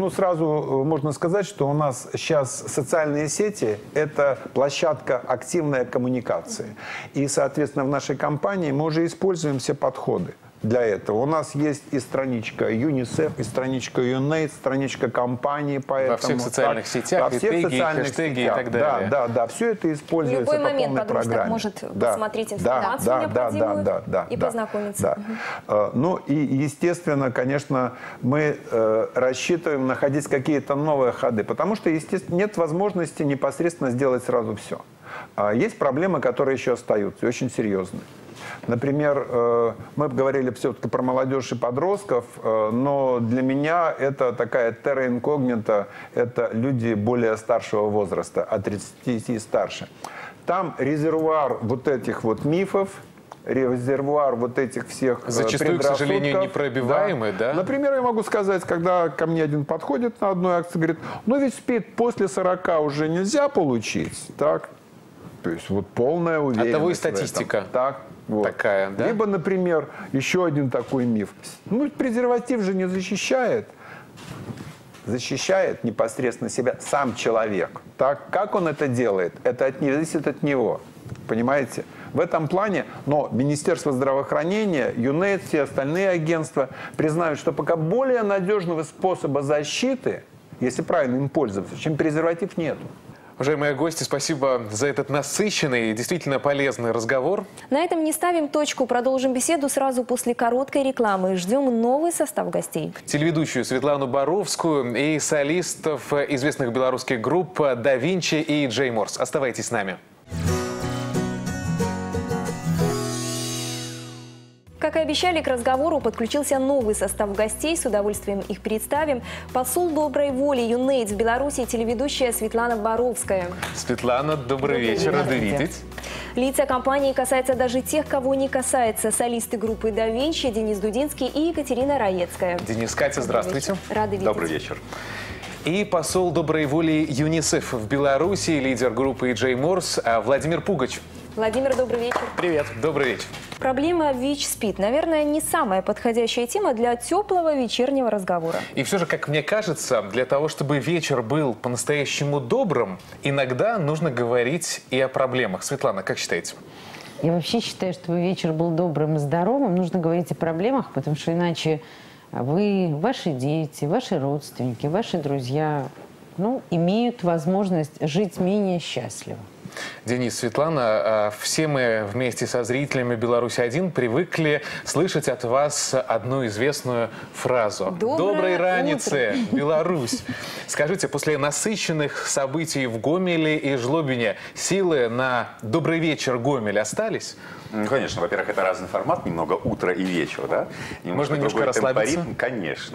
сразу можно сказать, что у нас сейчас социальные сети – это площадка активной коммуникации. И, соответственно, в нашей компании мы уже используем все подходы для этого. У нас есть и страничка ЮНИСЕФ, и страничка UNAIDS, страничка компании. Поэтому, во всех социальных сетях, во всех социальных хэштеги и так далее. Да, все это используется в любой по момент полной программе. подросток может посмотреть информацию необходимую и познакомиться. Да. Ну и, естественно, конечно, мы рассчитываем находить какие-то новые ходы, потому что, естественно, нет возможности непосредственно сделать сразу все. Есть проблемы, которые еще остаются, и очень серьезные. Например, мы говорили все-таки про молодежь и подростков, но для меня это такая терра инкогнита, это люди более старшего возраста, от 30 и старше. Там резервуар вот этих вот мифов, резервуар вот этих всех зачастую, к сожалению, непробиваемый, да? Например, я могу сказать, когда ко мне один подходит на одной акции, говорит, ну ведь СПИД после 40 уже нельзя получить, так? То есть вот полная уверенность. А того и статистика. Так. Вот. Такая, да? Либо, например, еще один такой миф. Ну, презерватив же не защищает. Защищает непосредственно себя сам человек. Так, как он это делает, это зависит от него. Понимаете? В этом плане, но Министерство здравоохранения, ЮНЕЙДС, все остальные агентства признают, что пока более надежного способа защиты, если правильно им пользоваться, чем презерватив, нету. Уважаемые гости, спасибо за этот насыщенный и действительно полезный разговор. На этом не ставим точку. Продолжим беседу сразу после короткой рекламы. Ждем новый состав гостей. Телеведущую Светлану Боровскую и солистов известных белорусских групп «Да Винчи» и «Джей Морс». Оставайтесь с нами. Как и обещали, к разговору подключился новый состав гостей. С удовольствием их представим. Посол доброй воли ЮНЕЙДС в Беларуси, телеведущая Светлана Боровская. Светлана, добрый вечер, рады видеть. Лица компании касаются даже тех, кого не касается. Солисты группы «Да Винчи» Денис Дудинский и Екатерина Раецкая. Денис, Катя, здравствуйте. Рады видеть. Добрый вечер. И посол доброй воли ЮНИСЕФ в Беларуси, лидер группы «Джей Морс» Владимир Пугач. Владимир, добрый вечер. Привет. Добрый вечер. Проблема ВИЧ-СПИД, наверное, не самая подходящая тема для теплого вечернего разговора. И все же, как мне кажется, для того, чтобы вечер был по-настоящему добрым, иногда нужно говорить и о проблемах. Светлана, как считаете? Я вообще считаю, чтобы вечер был добрым и здоровым, нужно говорить о проблемах, потому что иначе вы, ваши дети, ваши родственники, ваши друзья, имеют возможность жить менее счастливо. Денис, Светлана, все мы вместе со зрителями «Беларусь-1» привыкли слышать от вас одну известную фразу. «Доброй раницы, Беларусь!» Скажите, после насыщенных событий в Гомеле и Жлобине силы на «Добрый вечер, Гомель» остались? Конечно. Во-первых, это разный формат, немного утро и вечер, да? Можно немножко расслабиться? Конечно.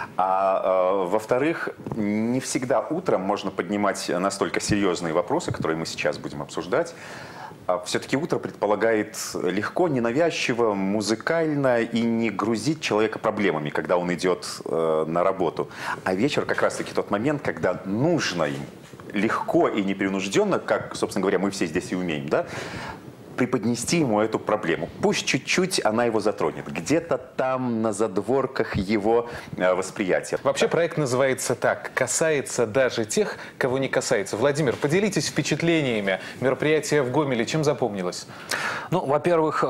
А во-вторых, не всегда утром можно поднимать настолько серьезные вопросы, которые мы сейчас будем обсуждать. Все-таки утро предполагает легко, ненавязчиво, музыкально и не грузить человека проблемами, когда он идет на работу. А вечер как раз-таки тот момент, когда нужно им легко и непринужденно, как, собственно говоря, мы все здесь и умеем, да, преподнести ему эту проблему. Пусть чуть-чуть она его затронет. Где-то там на задворках его восприятия. Вообще проект называется так. Касается даже тех, кого не касается. Владимир, поделитесь впечатлениями. Мероприятие в Гомеле чем запомнилось? Ну, во-первых,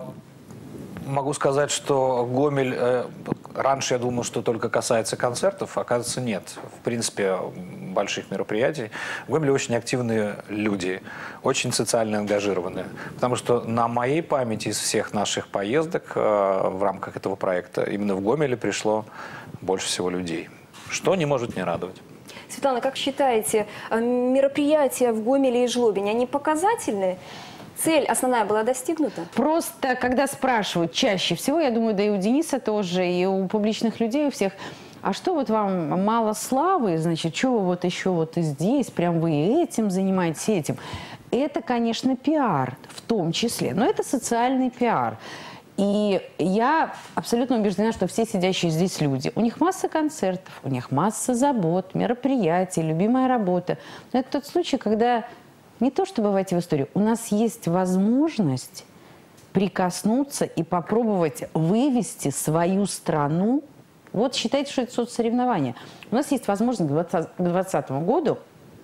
могу сказать, что Гомель, раньше я думал, что только касается концертов, оказывается, нет. В принципе, больших мероприятий. В Гомеле очень активные люди, очень социально ангажированные. Потому что на моей памяти из всех наших поездок в рамках этого проекта именно в Гомеле пришло больше всего людей. Что не может не радовать. Светлана, как считаете, мероприятия в Гомеле и Жлобине, они показательные? Цель основная была достигнута? Просто, когда спрашивают чаще всего, я думаю, да и у Дениса тоже, и у публичных людей, у всех, а что вот вам мало славы, значит, что вы вот еще вот и здесь, прям вы этим занимаетесь, этим. Это, конечно, пиар в том числе, но это социальный пиар. И я абсолютно убеждена, что все сидящие здесь люди, у них масса концертов, у них масса забот, мероприятий, любимая работа. Но это тот случай, когда не то чтобы войти в историю, у нас есть возможность прикоснуться и попробовать вывести свою страну. Вот считайте, что это соцсоревнование. У нас есть возможность к 2020 году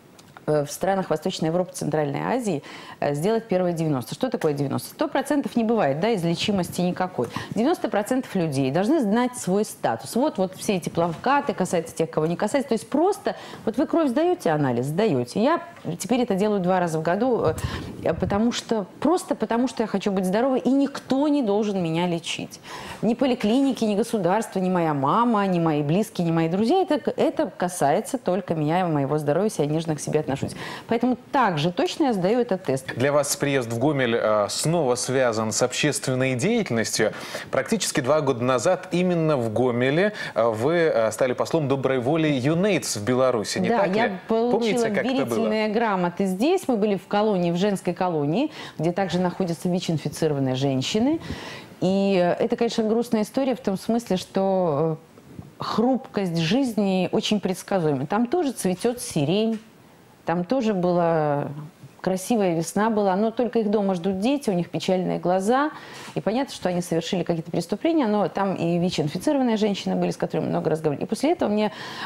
в странах Восточной Европы, Центральной Азии сделать первые 90. Что такое 90? 100% не бывает, да, излечимости никакой. 90% людей должны знать свой статус. Вот все эти плакаты касаются тех, кого не касается. То есть просто, вот вы кровь сдаете, анализ сдаете. Я теперь это делаю 2 раза в году, потому что я хочу быть здоровой, и никто не должен меня лечить. Ни поликлиники, ни государство, ни моя мама, ни мои близкие, ни мои друзья. Это касается только меня и моего здоровья, я нежно к себе отношусь. Поэтому также точно я сдаю этот тест. Для вас приезд в Гомель снова связан с общественной деятельностью. Практически 2 года назад именно в Гомеле вы стали послом доброй воли ЮНЕЙДС в Беларуси, не так ли? Да, я получила верительные грамоты здесь. Мы были в колонии, в женской колонии, где также находятся ВИЧ-инфицированные женщины. И это, конечно, грустная история в том смысле, что хрупкость жизни очень предсказуема. Там тоже цветет сирень. Там тоже была красивая весна была, но только их дома ждут дети, у них печальные глаза. И понятно, что они совершили какие-то преступления, но там и ВИЧ-инфицированные женщины были, с которыми много разговаривали. И после этого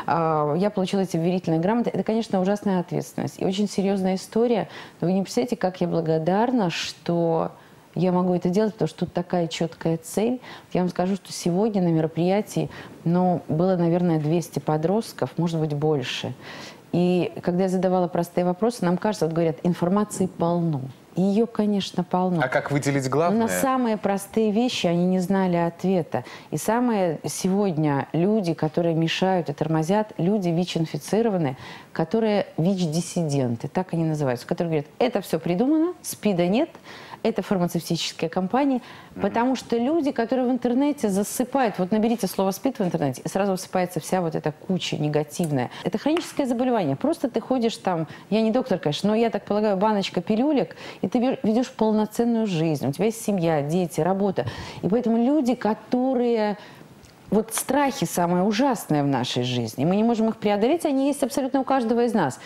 я получила эти верительные грамоты. Это, конечно, ужасная ответственность и очень серьезная история. Но вы не представляете, как я благодарна, что я могу это делать, потому что тут такая четкая цель. Я вам скажу, что сегодня на мероприятии было, наверное, 200 подростков, может быть, больше. И когда я задавала простые вопросы, нам кажется, вот говорят, информации полно. Ее, конечно, полно. А как выделить главное? Но на самые простые вещи они не знали ответа. И самые сегодня люди, которые мешают и тормозят, люди ВИЧ-инфицированные, которые ВИЧ-диссиденты, так они называются, которые говорят, это все придумано, СПИДа нет, это фармацевтические компании, потому что люди, которые в интернете засыпают, вот наберите слово «СПИД» в интернете, и сразу высыпается вся вот эта куча негативная. Это хроническое заболевание. Просто ты ходишь там, я не доктор, конечно, но я так полагаю, баночка пилюлек, и ты ведешь полноценную жизнь. У тебя есть семья, дети, работа. И поэтому люди, которые... Вот страхи самые ужасные в нашей жизни, мы не можем их преодолеть, они есть абсолютно у каждого из нас.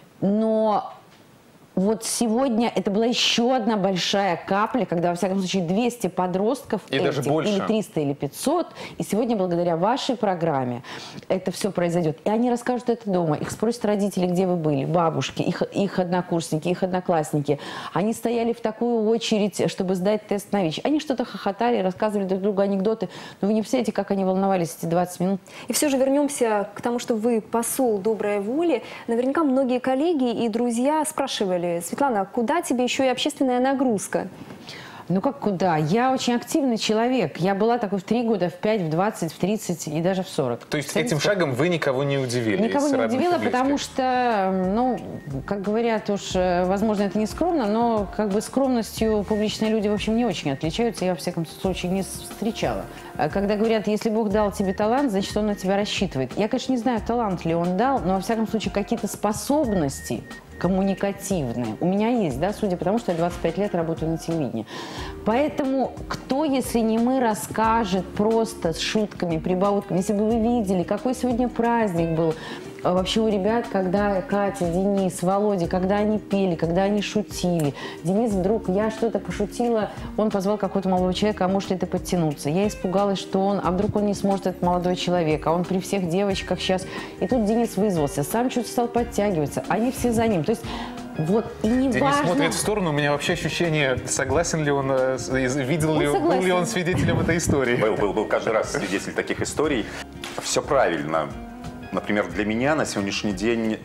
Но вот сегодня это была еще одна большая капля, когда, во всяком случае, 200 подростков, или 300, или 500, и сегодня, благодаря вашей программе, это все произойдет. И они расскажут это дома, их спросят родители, где вы были, бабушки, их однокурсники, их одноклассники. Они стояли в такую очередь, чтобы сдать тест на ВИЧ. Они что-то хохотали, рассказывали друг другу анекдоты, но вы не представляете, как они волновались эти 20 минут. И все же вернемся к тому, что вы посол доброй воли. Наверняка многие коллеги и друзья спрашивали роли. Светлана, куда тебе еще и общественная нагрузка? Ну как куда? Я очень активный человек. Я была такой в 3 года, в 5, в 20, в 30 и даже в 40. То есть этим шагом вы никого не удивили? Никого не удивила, потому что, ну, как говорят уж, возможно, это не скромно, но как бы скромностью публичные люди, в общем, не очень отличаются. Я, во всяком случае, не встречала. Когда говорят, если Бог дал тебе талант, значит, Он на тебя рассчитывает. Я, конечно, не знаю, талант ли Он дал, но, во всяком случае, какие-то способности коммуникативные у меня есть, да, судя по тому, что я 25 лет работаю на телевидении. Поэтому кто, если не мы, расскажет просто с шутками, прибаутками, если бы вы видели, какой сегодня праздник был вообще у ребят, когда Катя, Денис, Володя, когда они пели, когда они шутили. Денис вдруг, я что-то пошутила, он позвал какого-то молодого человека, а может ли ты подтянуться? Я испугалась, что он, а вдруг он не сможет, этот молодой человек, а он при всех девочках сейчас. И тут Денис вызвался, сам что-то стал подтягиваться, они все за ним. То есть вот, и не Денис важно... смотрит в сторону, у меня вообще ощущение, согласен ли он, видел ли, был ли он свидетелем этой истории. Был каждый раз свидетель таких историй. Все правильно. Например, для меня на сегодняшний день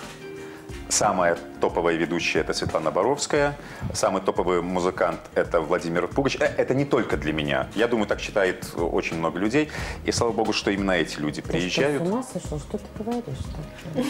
самая топовая ведущая – это Светлана Боровская, самый топовый музыкант – это Владимир Пугач. Это не только для меня. Я думаю, так считает очень много людей. И слава богу, что именно эти люди приезжают. Ты с ума сошел? Что ты говоришь-то?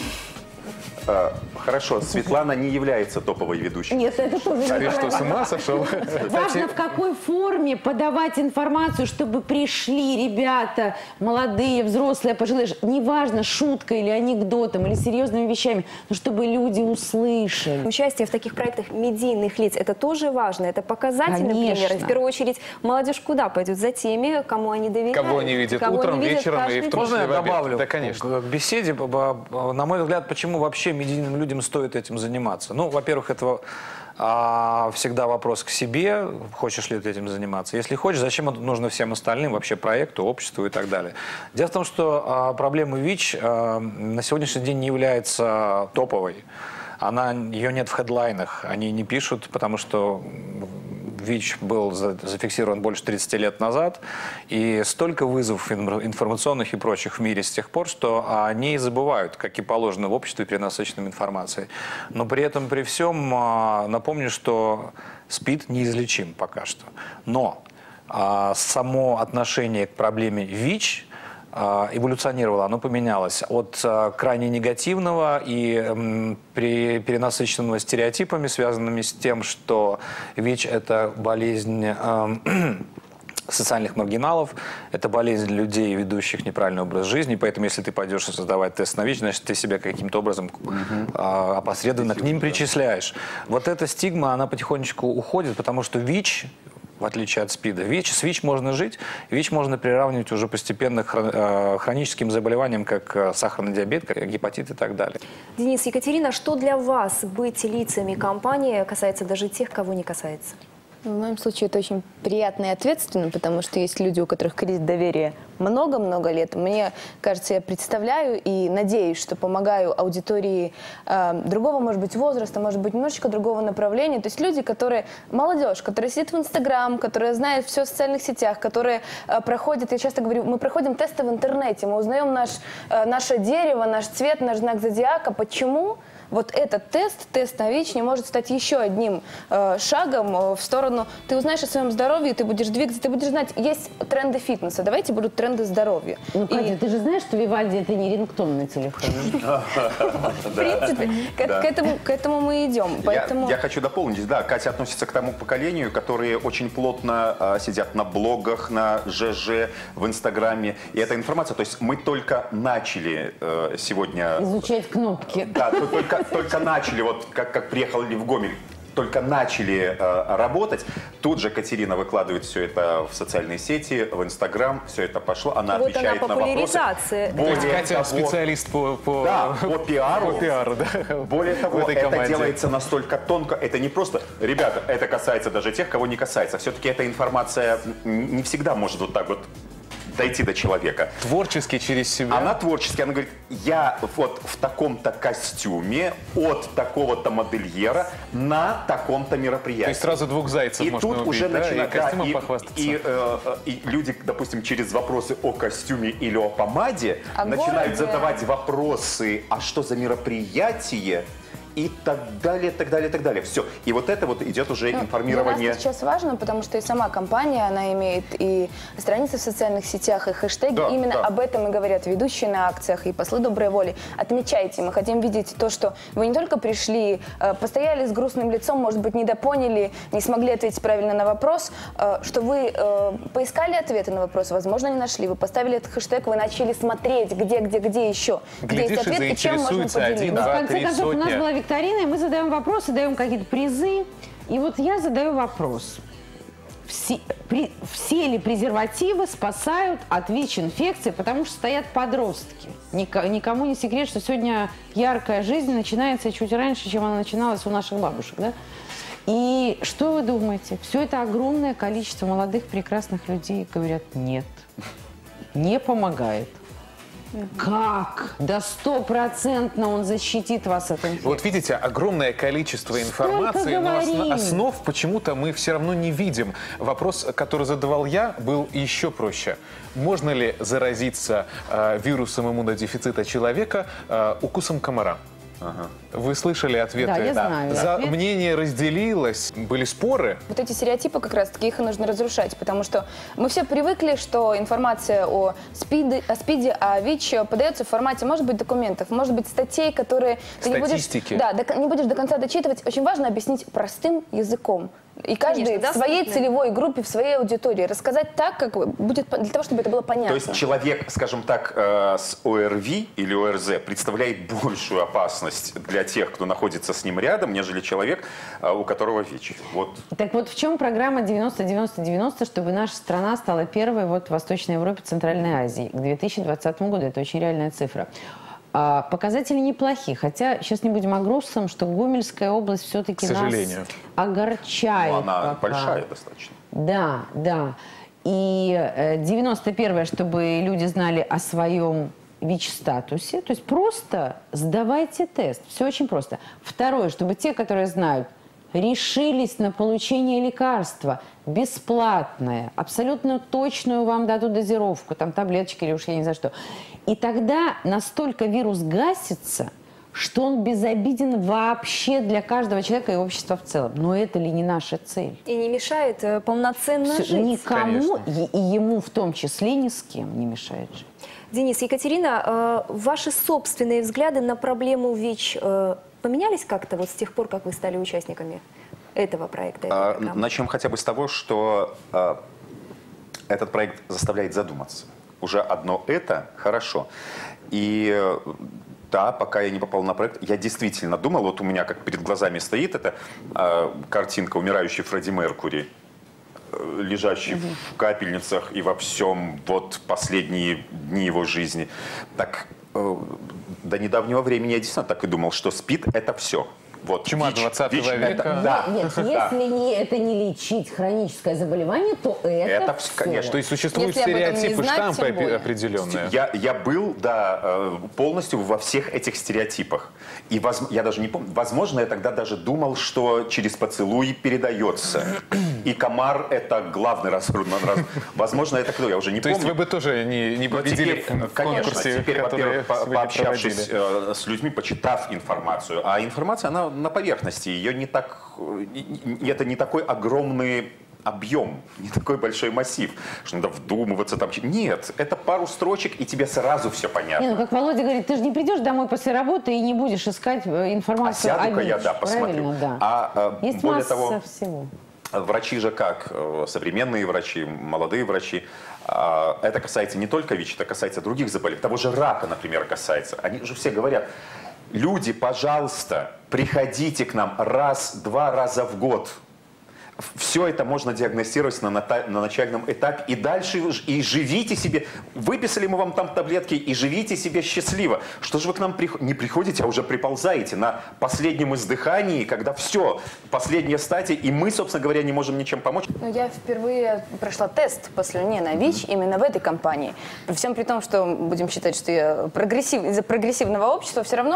Хорошо, Светлана не является топовой ведущей. Нет, это тоже не что, с ума сошел? Важно, в какой форме подавать информацию, чтобы пришли ребята, молодые, взрослые, пожилые. Неважно, шуткой или анекдотом, или серьезными вещами, но чтобы люди услышали. Участие в таких проектах медийных лиц, это тоже важно, это показательный пример. В первую очередь, молодежь куда пойдет? За теми, кому они доверяют. Кого они видят утром, вечером и в том числе в обед. Добавлю да, конечно. к беседе, на мой взгляд, почему вообще медийным людям стоит этим заниматься. Ну, во-первых, это всегда вопрос к себе, хочешь ли ты этим заниматься. Если хочешь, зачем это нужно всем остальным, вообще проекту, обществу и так далее. Дело в том, что проблема ВИЧ на сегодняшний день не является топовой. Ее нет в хедлайнах, они не пишут, потому что ВИЧ был зафиксирован больше 30 лет назад, и столько вызовов информационных и прочих в мире с тех пор, что они забывают, как и положено в обществе, перенасыщенной информацией. Но при этом, при всем, напомню, что СПИД неизлечим пока что. Но само отношение к проблеме ВИЧ эволюционировало, оно поменялось от крайне негативного и перенасыщенного стереотипами, связанными с тем, что ВИЧ – это болезнь социальных маргиналов, это болезнь людей, ведущих неправильный образ жизни, поэтому если ты пойдешь сдавать тест на ВИЧ, значит, ты себя каким-то образом опосредованно к ним причисляешь. Вот эта стигма, она потихонечку уходит, потому что ВИЧ, в отличие от СПИДа, с ВИЧ можно жить, ВИЧ можно приравнивать уже постепенно к хроническим заболеваниям, как сахарный диабет, как гепатит и так далее. Денис, Екатерина, что для вас быть лицами компании касается даже тех, кого не касается? В моем случае это очень приятно и ответственно, потому что есть люди, у которых кредит доверия много-много лет. Мне кажется, я представляю и надеюсь, что помогаю аудитории другого, может быть, возраста, может быть, немножечко другого направления. То есть люди, которые, молодежь, которая сидит в Инстаграм, которая знает все в социальных сетях, которые проходят, я часто говорю, мы проходим тесты в интернете, мы узнаем наше дерево, наш цвет, наш знак зодиака. Почему? Вот этот тест на ВИЧ не может стать еще одним шагом в сторону. Ты узнаешь о своем здоровье, ты будешь двигаться, ты будешь знать, есть тренды фитнеса, давайте будут тренды здоровья. Ну, Катя, ты же знаешь, что Вивальди это не рингтон на телефоне? В принципе, к этому мы идем. Я хочу дополнить, да, Катя относится к тому поколению, которые очень плотно сидят на блогах, на ЖЖ, в Инстаграме. И эта информация, то есть мы только начали сегодня... Изучать кнопки. Да, только начали, вот как приехали в Гомель, только начали работать, тут же Катерина выкладывает все это в социальные сети, в Инстаграм, все это пошло, она вот отвечает она на вопросы. Катя специалист по пиару. Да. Более того, это делается настолько тонко, это не просто, ребята, это касается даже тех, кого не касается. Все-таки эта информация не всегда может вот так вот дойти до человека. Творчески через себя. Она творчески, она говорит, я вот в таком-то костюме от такого-то модельера на таком-то мероприятии. То есть сразу двух зайцев и можно тут убить, уже да? начинают, и костюмом похвастаться. И люди, допустим, через вопросы о костюме или о помаде начинают задавать вопросы, а что за мероприятие? и так далее, так далее, так далее. Все. И вот это вот идет уже информирование. Для нас сейчас важно, потому что и сама компания, она имеет и страницы в социальных сетях, и хэштеги. Да, именно да. об этом и говорят ведущие на акциях, и послы доброй воли. Отмечайте. Мы хотим видеть то, что вы не только пришли, постояли с грустным лицом, может быть, недопоняли, не смогли ответить правильно на вопрос, что вы поискали ответы на вопрос, возможно, не нашли. Вы поставили этот хэштег, вы начали смотреть, где еще. Где есть ответ, и чем можно поделиться. В конце концов, у нас была викторина, и мы задаем вопросы, даем какие-то призы. И вот я задаю вопрос. Все ли презервативы спасают от ВИЧ-инфекции, потому что стоят подростки? Никому не секрет, что сегодня яркая жизнь начинается чуть раньше, чем она начиналась у наших бабушек, да? И что вы думаете? Все это огромное количество молодых прекрасных людей говорят: нет, не помогает. Как? Да 100% он защитит вас от инфекции. Вот видите, огромное количество информации, но основ почему-то мы все равно не видим. Вопрос, который задавал я, был еще проще. Можно ли заразиться вирусом иммунодефицита человека укусом комара? Ага. Вы слышали ответы? Да, я знаю. За мнение разделилось, были споры. Вот эти стереотипы как раз-таки их и нужно разрушать, потому что мы все привыкли, что информация о СПИДе, о ВИЧ подается в формате, может быть, документов, может быть, статей, которые ты не будешь до конца дочитывать. Очень важно объяснить простым языком. И каждый в своей целевой группе, в своей аудитории рассказать так, как будет, для того, чтобы это было понятно. То есть человек, скажем так, с ОРВИ или ОРЗ представляет большую опасность для тех, кто находится с ним рядом, нежели человек, у которого ВИЧ. Вот. Так вот в чем программа 90-90-90, чтобы наша страна стала первой в Восточной Европе, Центральной Азии к 2020 году. Это очень реальная цифра. Показатели неплохие, хотя сейчас не будем о грустном, что Гомельская область все-таки нас огорчает. Но она пока. Большая достаточно. Да, да. И 91-е, чтобы люди знали о своем ВИЧ-статусе, то есть просто сдавайте тест, все очень просто. Второе, чтобы те, которые знают, решились на получение лекарства бесплатное, абсолютно точную вам дадут дозировку, там таблеточки или уж я не знаю что. И тогда настолько вирус гасится, что он безобиден вообще для каждого человека и общества в целом. Но это ли не наша цель? И не мешает полноценно жить. Никому, и ему в том числе ни с кем не мешает жить. Денис, Екатерина, ваши собственные взгляды на проблему ВИЧ поменялись как-то вот с тех пор, как вы стали участниками этого проекта? Начнем хотя бы с того, что этот проект заставляет задуматься. Уже одно это хорошо. И да, пока я не попал на проект, я действительно думал, вот у меня как перед глазами стоит эта картинка умирающей Фредди Меркьюри, лежащий в капельницах и во всем вот последние дни его жизни. Так до недавнего времени я действительно так и думал, что СПИД — это все. Вот, чума 20 века. Да. Нет, если это не лечить хроническое заболевание, то это все. Конечно. То есть существуют стереотипы, штампы определенные. Я был, да, полностью во всех этих стереотипах. И я даже не помню, возможно, я тогда даже думал, что через поцелуй передается. И комар — это главный расход. Возможно, это кто, я уже не помню. То есть вы бы тоже не победили в конкурсе, теперь, во-первых, пообщавшись с людьми, почитав информацию. А информация, она на поверхности. Ее не так, это не такой огромный объем, не такой большой массив, что надо вдумываться там. Нет, это пару строчек, и тебе сразу все понятно. Не, ну, как Володя говорит, ты же не придешь домой после работы и не будешь искать информацию о ВИЧ. Я, да, посмотрю. Да. Есть более масса того, всего. Врачи же как, современные врачи, молодые врачи, это касается не только ВИЧ, это касается других заболеваний. Того же рака, например, касается. Они же все говорят: люди, пожалуйста, приходите к нам раз-два раза в год. Все это можно диагностировать на начальном этапе. И дальше и живите себе. Выписали мы вам там таблетки, и живите себе счастливо. Что же вы к нам не приходите, а уже приползаете на последнем издыхании, когда все, последняя стадия, и мы, собственно говоря, не можем ничем помочь. Но я впервые прошла тест по слюне на ВИЧ именно в этой компании. При всем при том, что будем считать, что я из-за прогрессивного общества, все равно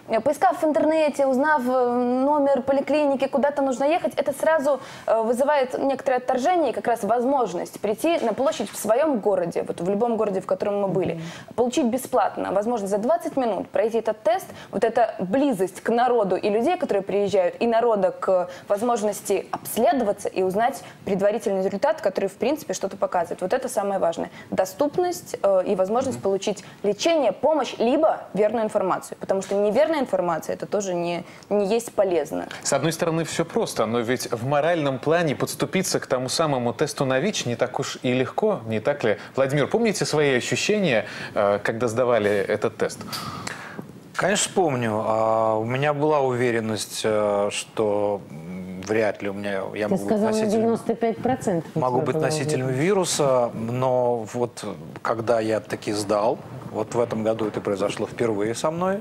поискав в интернете, узнав номер поликлиники, куда-то нужно ехать, это сразу вызывает некоторое отторжение и как раз возможность прийти на площадь в своем городе, вот в любом городе, в котором мы были, получить бесплатно возможность за 20 минут пройти этот тест, вот эта близость к народу и людей, которые приезжают, и народа к возможности обследоваться и узнать предварительный результат, который, в принципе, что-то показывает. Вот это самое важное. Доступность и возможность получить лечение, помощь, либо верную информацию. Потому что неверная информация, это тоже не есть полезно. С одной стороны, все просто, но ведь в моральном плане подступиться к тому самому тесту на ВИЧ не так уж и легко, не так ли? Владимир, помните свои ощущения, когда сдавали этот тест? Конечно, помню. У меня была уверенность, что вряд ли я могу быть носителем, 95% могу быть носителем вируса, но вот когда я таки сдал, вот в этом году это произошло впервые со мной,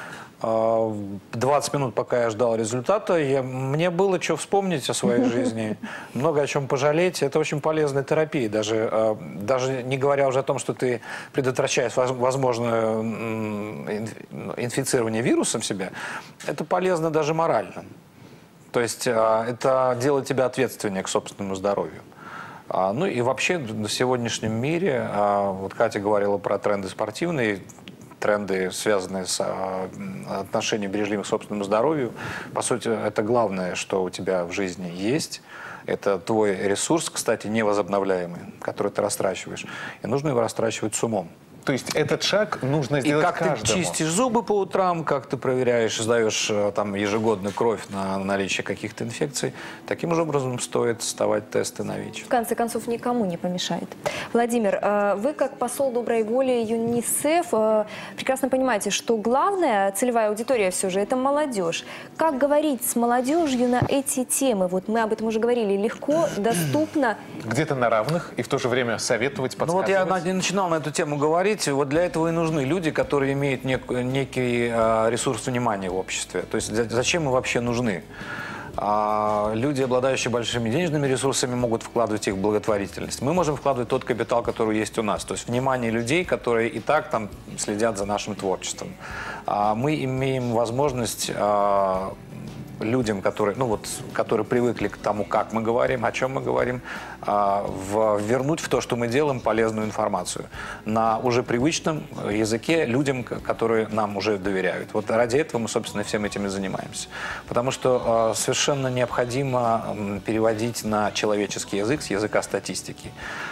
20 минут, пока я ждал результата, мне было что вспомнить о своей жизни, много о чем пожалеть. Это очень полезная терапия, даже не говоря уже о том, что ты предотвращаешь возможное инфицирование вирусом себя, это полезно даже морально. То есть это делает тебя ответственнее к собственному здоровью. Ну и вообще в сегодняшнем мире, вот Катя говорила про тренды спортивные, тренды, связанные с отношением бережливым к собственному здоровью. По сути, это главное, что у тебя в жизни есть. Это твой ресурс, кстати, невозобновляемый, который ты растрачиваешь. И нужно его растрачивать с умом. То есть этот шаг нужно сделать каждому. И как ты чистишь зубы по утрам, как ты проверяешь, сдаешь там ежегодно кровь на наличие каких-то инфекций, таким же образом стоит сдавать тесты на ВИЧ. В конце концов, никому не помешает. Владимир, вы как посол доброй воли ЮНИСЕФ прекрасно понимаете, что главная целевая аудитория все же это молодежь. Как говорить с молодежью на эти темы? Вот мы об этом уже говорили. Легко, доступно. Где-то на равных и в то же время советовать, подсказывать. Ну вот я начинал на эту тему говорить. Вот для этого и нужны люди, которые имеют некий ресурс внимания в обществе. То есть зачем мы вообще нужны? Люди, обладающие большими денежными ресурсами, могут вкладывать их в благотворительность. Мы можем вкладывать тот капитал, который есть у нас. То есть внимание людей, которые и так там следят за нашим творчеством. Мы имеем возможность людям, которые привыкли к тому, как мы говорим, о чем мы говорим, вернуть в то, что мы делаем, полезную информацию на уже привычном языке людям, которые нам уже доверяют. Вот ради этого мы, собственно, всем этим и занимаемся. Потому что совершенно необходимо переводить на человеческий язык с языка статистики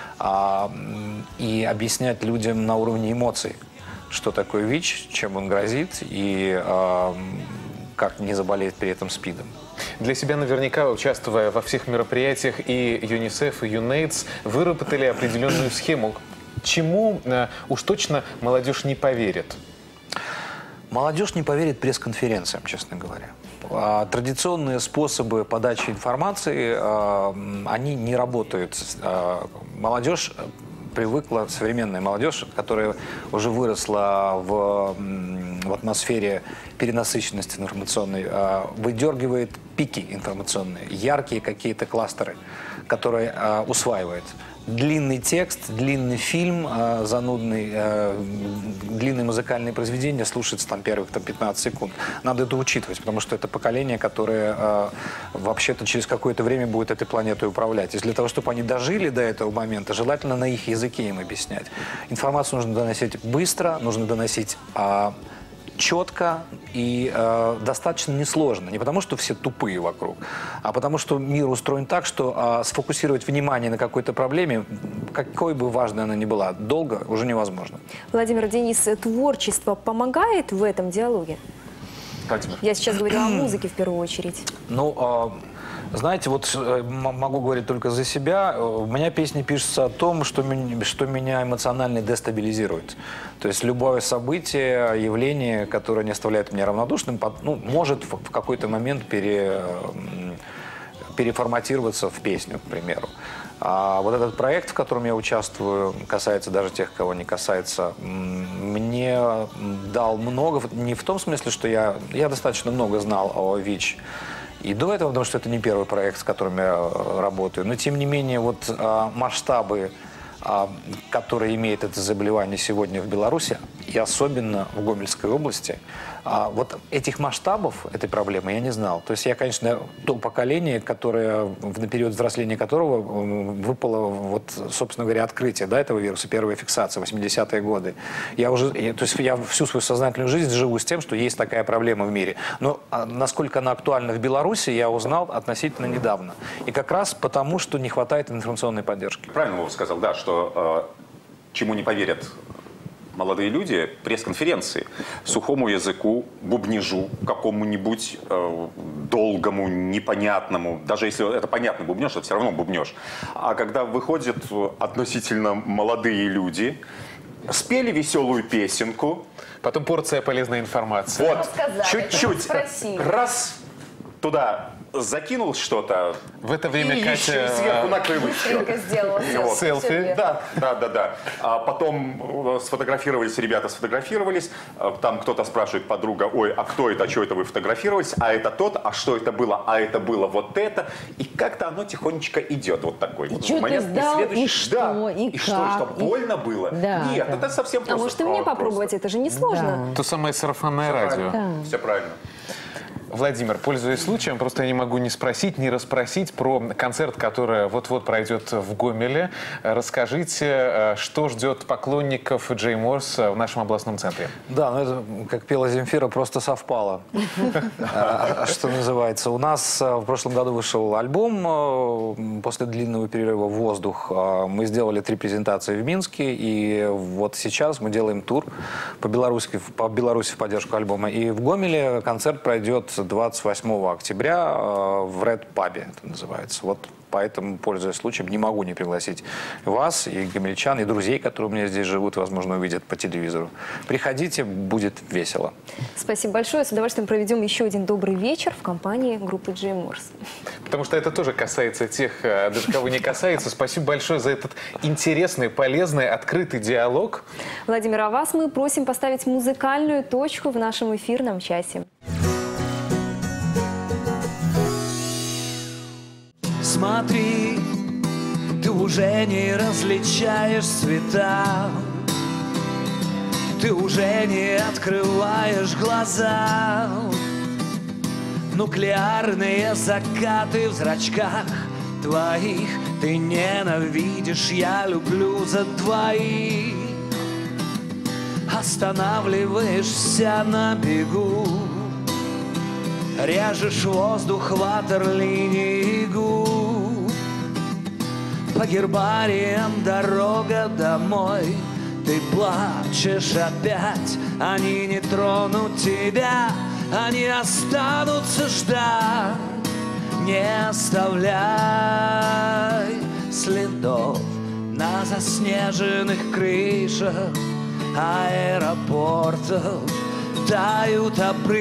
и объяснять людям на уровне эмоций, что такое ВИЧ, чем он грозит и как не заболеть при этом СПИДом. Для себя наверняка, участвуя во всех мероприятиях, и ЮНИСЕФ, и ЮНЕЙДС выработали определенную схему. Чему уж точно молодежь не поверит? Молодежь не поверит пресс-конференциям, честно говоря. Традиционные способы подачи информации, они не работают. Молодежь привыкла, современная молодежь, которая уже выросла в атмосфере перенасыщенности информационной, выдергивает пики информационные, яркие какие-то кластеры, которые усваивает. Длинный текст, длинный фильм, занудный, длинное музыкальное произведение слушается там первых 15 секунд. Надо это учитывать, потому что это поколение, которое вообще-то через какое-то время будет этой планетой управлять. И для того, чтобы они дожили до этого момента, желательно на их языке им объяснять. Информацию нужно доносить быстро, нужно доносить четко и достаточно несложно. Не потому, что все тупые вокруг, а потому, что мир устроен так, что сфокусировать внимание на какой-то проблеме, какой бы важной она ни была, долго уже невозможно. Владимир, Денис, творчество помогает в этом диалоге? Владимир. Я сейчас говорю о музыке в первую очередь. Ну, знаете, вот могу говорить только за себя. У меня песни пишутся о том, что меня эмоционально дестабилизирует. То есть любое событие, явление, которое не оставляет меня равнодушным, может в какой-то момент переформатироваться в песню, к примеру. А вот этот проект, в котором я участвую, касается даже тех, кого не касается, мне дал много, не в том смысле, что я достаточно много знал о ВИЧ и до этого, потому что это не первый проект, с которым я работаю, но тем не менее вот масштабы который имеет это заболевание сегодня в Беларуси, и особенно в Гомельской области, вот этих масштабов этой проблемы я не знал. То есть я, конечно, то поколение, которое, на период взросления которого выпало, вот, собственно говоря, открытие, да, этого вируса, первая фиксация, 80-е годы. То есть я всю свою сознательную жизнь живу с тем, что есть такая проблема в мире. Но насколько она актуальна в Беларуси, я узнал относительно недавно. И как раз потому, что не хватает информационной поддержки. Правильно Вова сказал, да, что чему не поверят молодые люди, пресс-конференции, сухому языку, бубнижу, какому-нибудь долгому, непонятному, даже если это понятный бубнеж, это все равно бубнеж. А когда выходят относительно молодые люди, спели веселую песенку, потом порция полезной информации. Вот, чуть-чуть, раз туда закинул что-то, в это время и Катя сверху накрыл еще. Селфи. Да. А потом сфотографировались, ребята сфотографировались, там кто-то спрашивает, подруга, ой, а кто это, а что это вы фотографировались, а это тот, а что это было, а это было вот это. И как-то оно тихонечко идет вот такой. И что ты сдал, и что, и как. Что больно было? Да, нет, это совсем просто. А может и мне попробовать, это же не сложно. То самое сарафанное радио. Все правильно. Владимир, пользуясь случаем, просто я не могу не спросить, не расспросить про концерт, который вот-вот пройдет в Гомеле. Расскажите, что ждет поклонников Джей Морс в нашем областном центре? Да, ну это, как пела Земфира, просто совпало, что называется. У нас в прошлом году вышел альбом после длинного перерыва «Воздух». Мы сделали 3 презентации в Минске, и вот сейчас мы делаем тур по Беларуси в поддержку альбома. И в Гомеле концерт пройдет 28 октября в Red Pub, это называется. Вот поэтому, пользуясь случаем, не могу не пригласить вас, и гомельчан, и друзей, которые у меня здесь живут, возможно, увидят по телевизору. Приходите, будет весело. Спасибо большое. С удовольствием проведем еще один добрый вечер в компании группы Джей Морс. Потому что это тоже касается тех, даже кого не касается. Спасибо большое за этот интересный, полезный, открытый диалог. Владимир, а вас мы просим поставить музыкальную точку в нашем эфирном часе. Смотри, ты уже не различаешь цвета, ты уже не открываешь глаза. Нуклеарные закаты в зрачках твоих ты ненавидишь, я люблю за двоих. Останавливаешься на бегу, режешь воздух ватерлинии губ. По гербариям дорога домой, ты плачешь опять. Они не тронут тебя, они останутся ждать. Не оставляй следов на заснеженных крышах аэропортов. Тают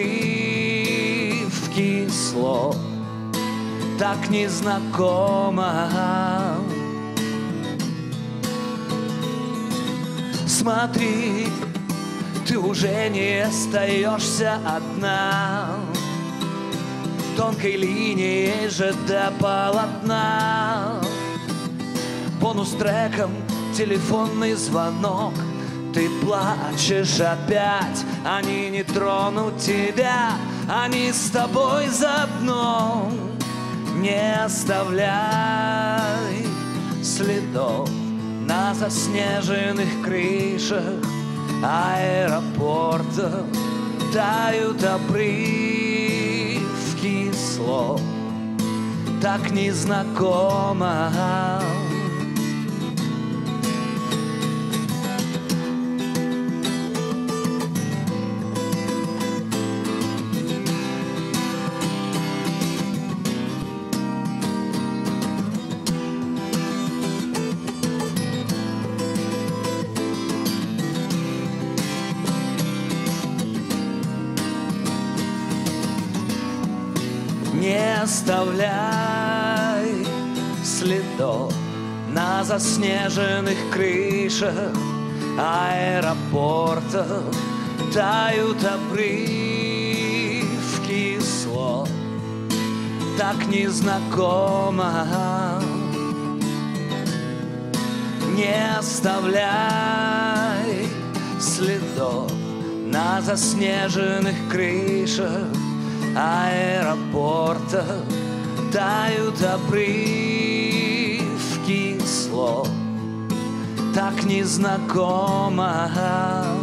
обрывки слов, так незнакомо. Смотри, ты уже не остаешься одна, тонкой линией же до полотна. Бонус-треком телефонный звонок, ты плачешь опять. Они не тронут тебя, они с тобой заодно. Не оставляй следов на заснеженных крышах аэропортов. Тают обрывки слов, так незнакомо. Не оставляй следов на заснеженных крышах аэропортов. Тают обрывки слов, так незнакомо. Не оставляй следов на заснеженных крышах аэропортов. Тают обрывки слов, так незнакомо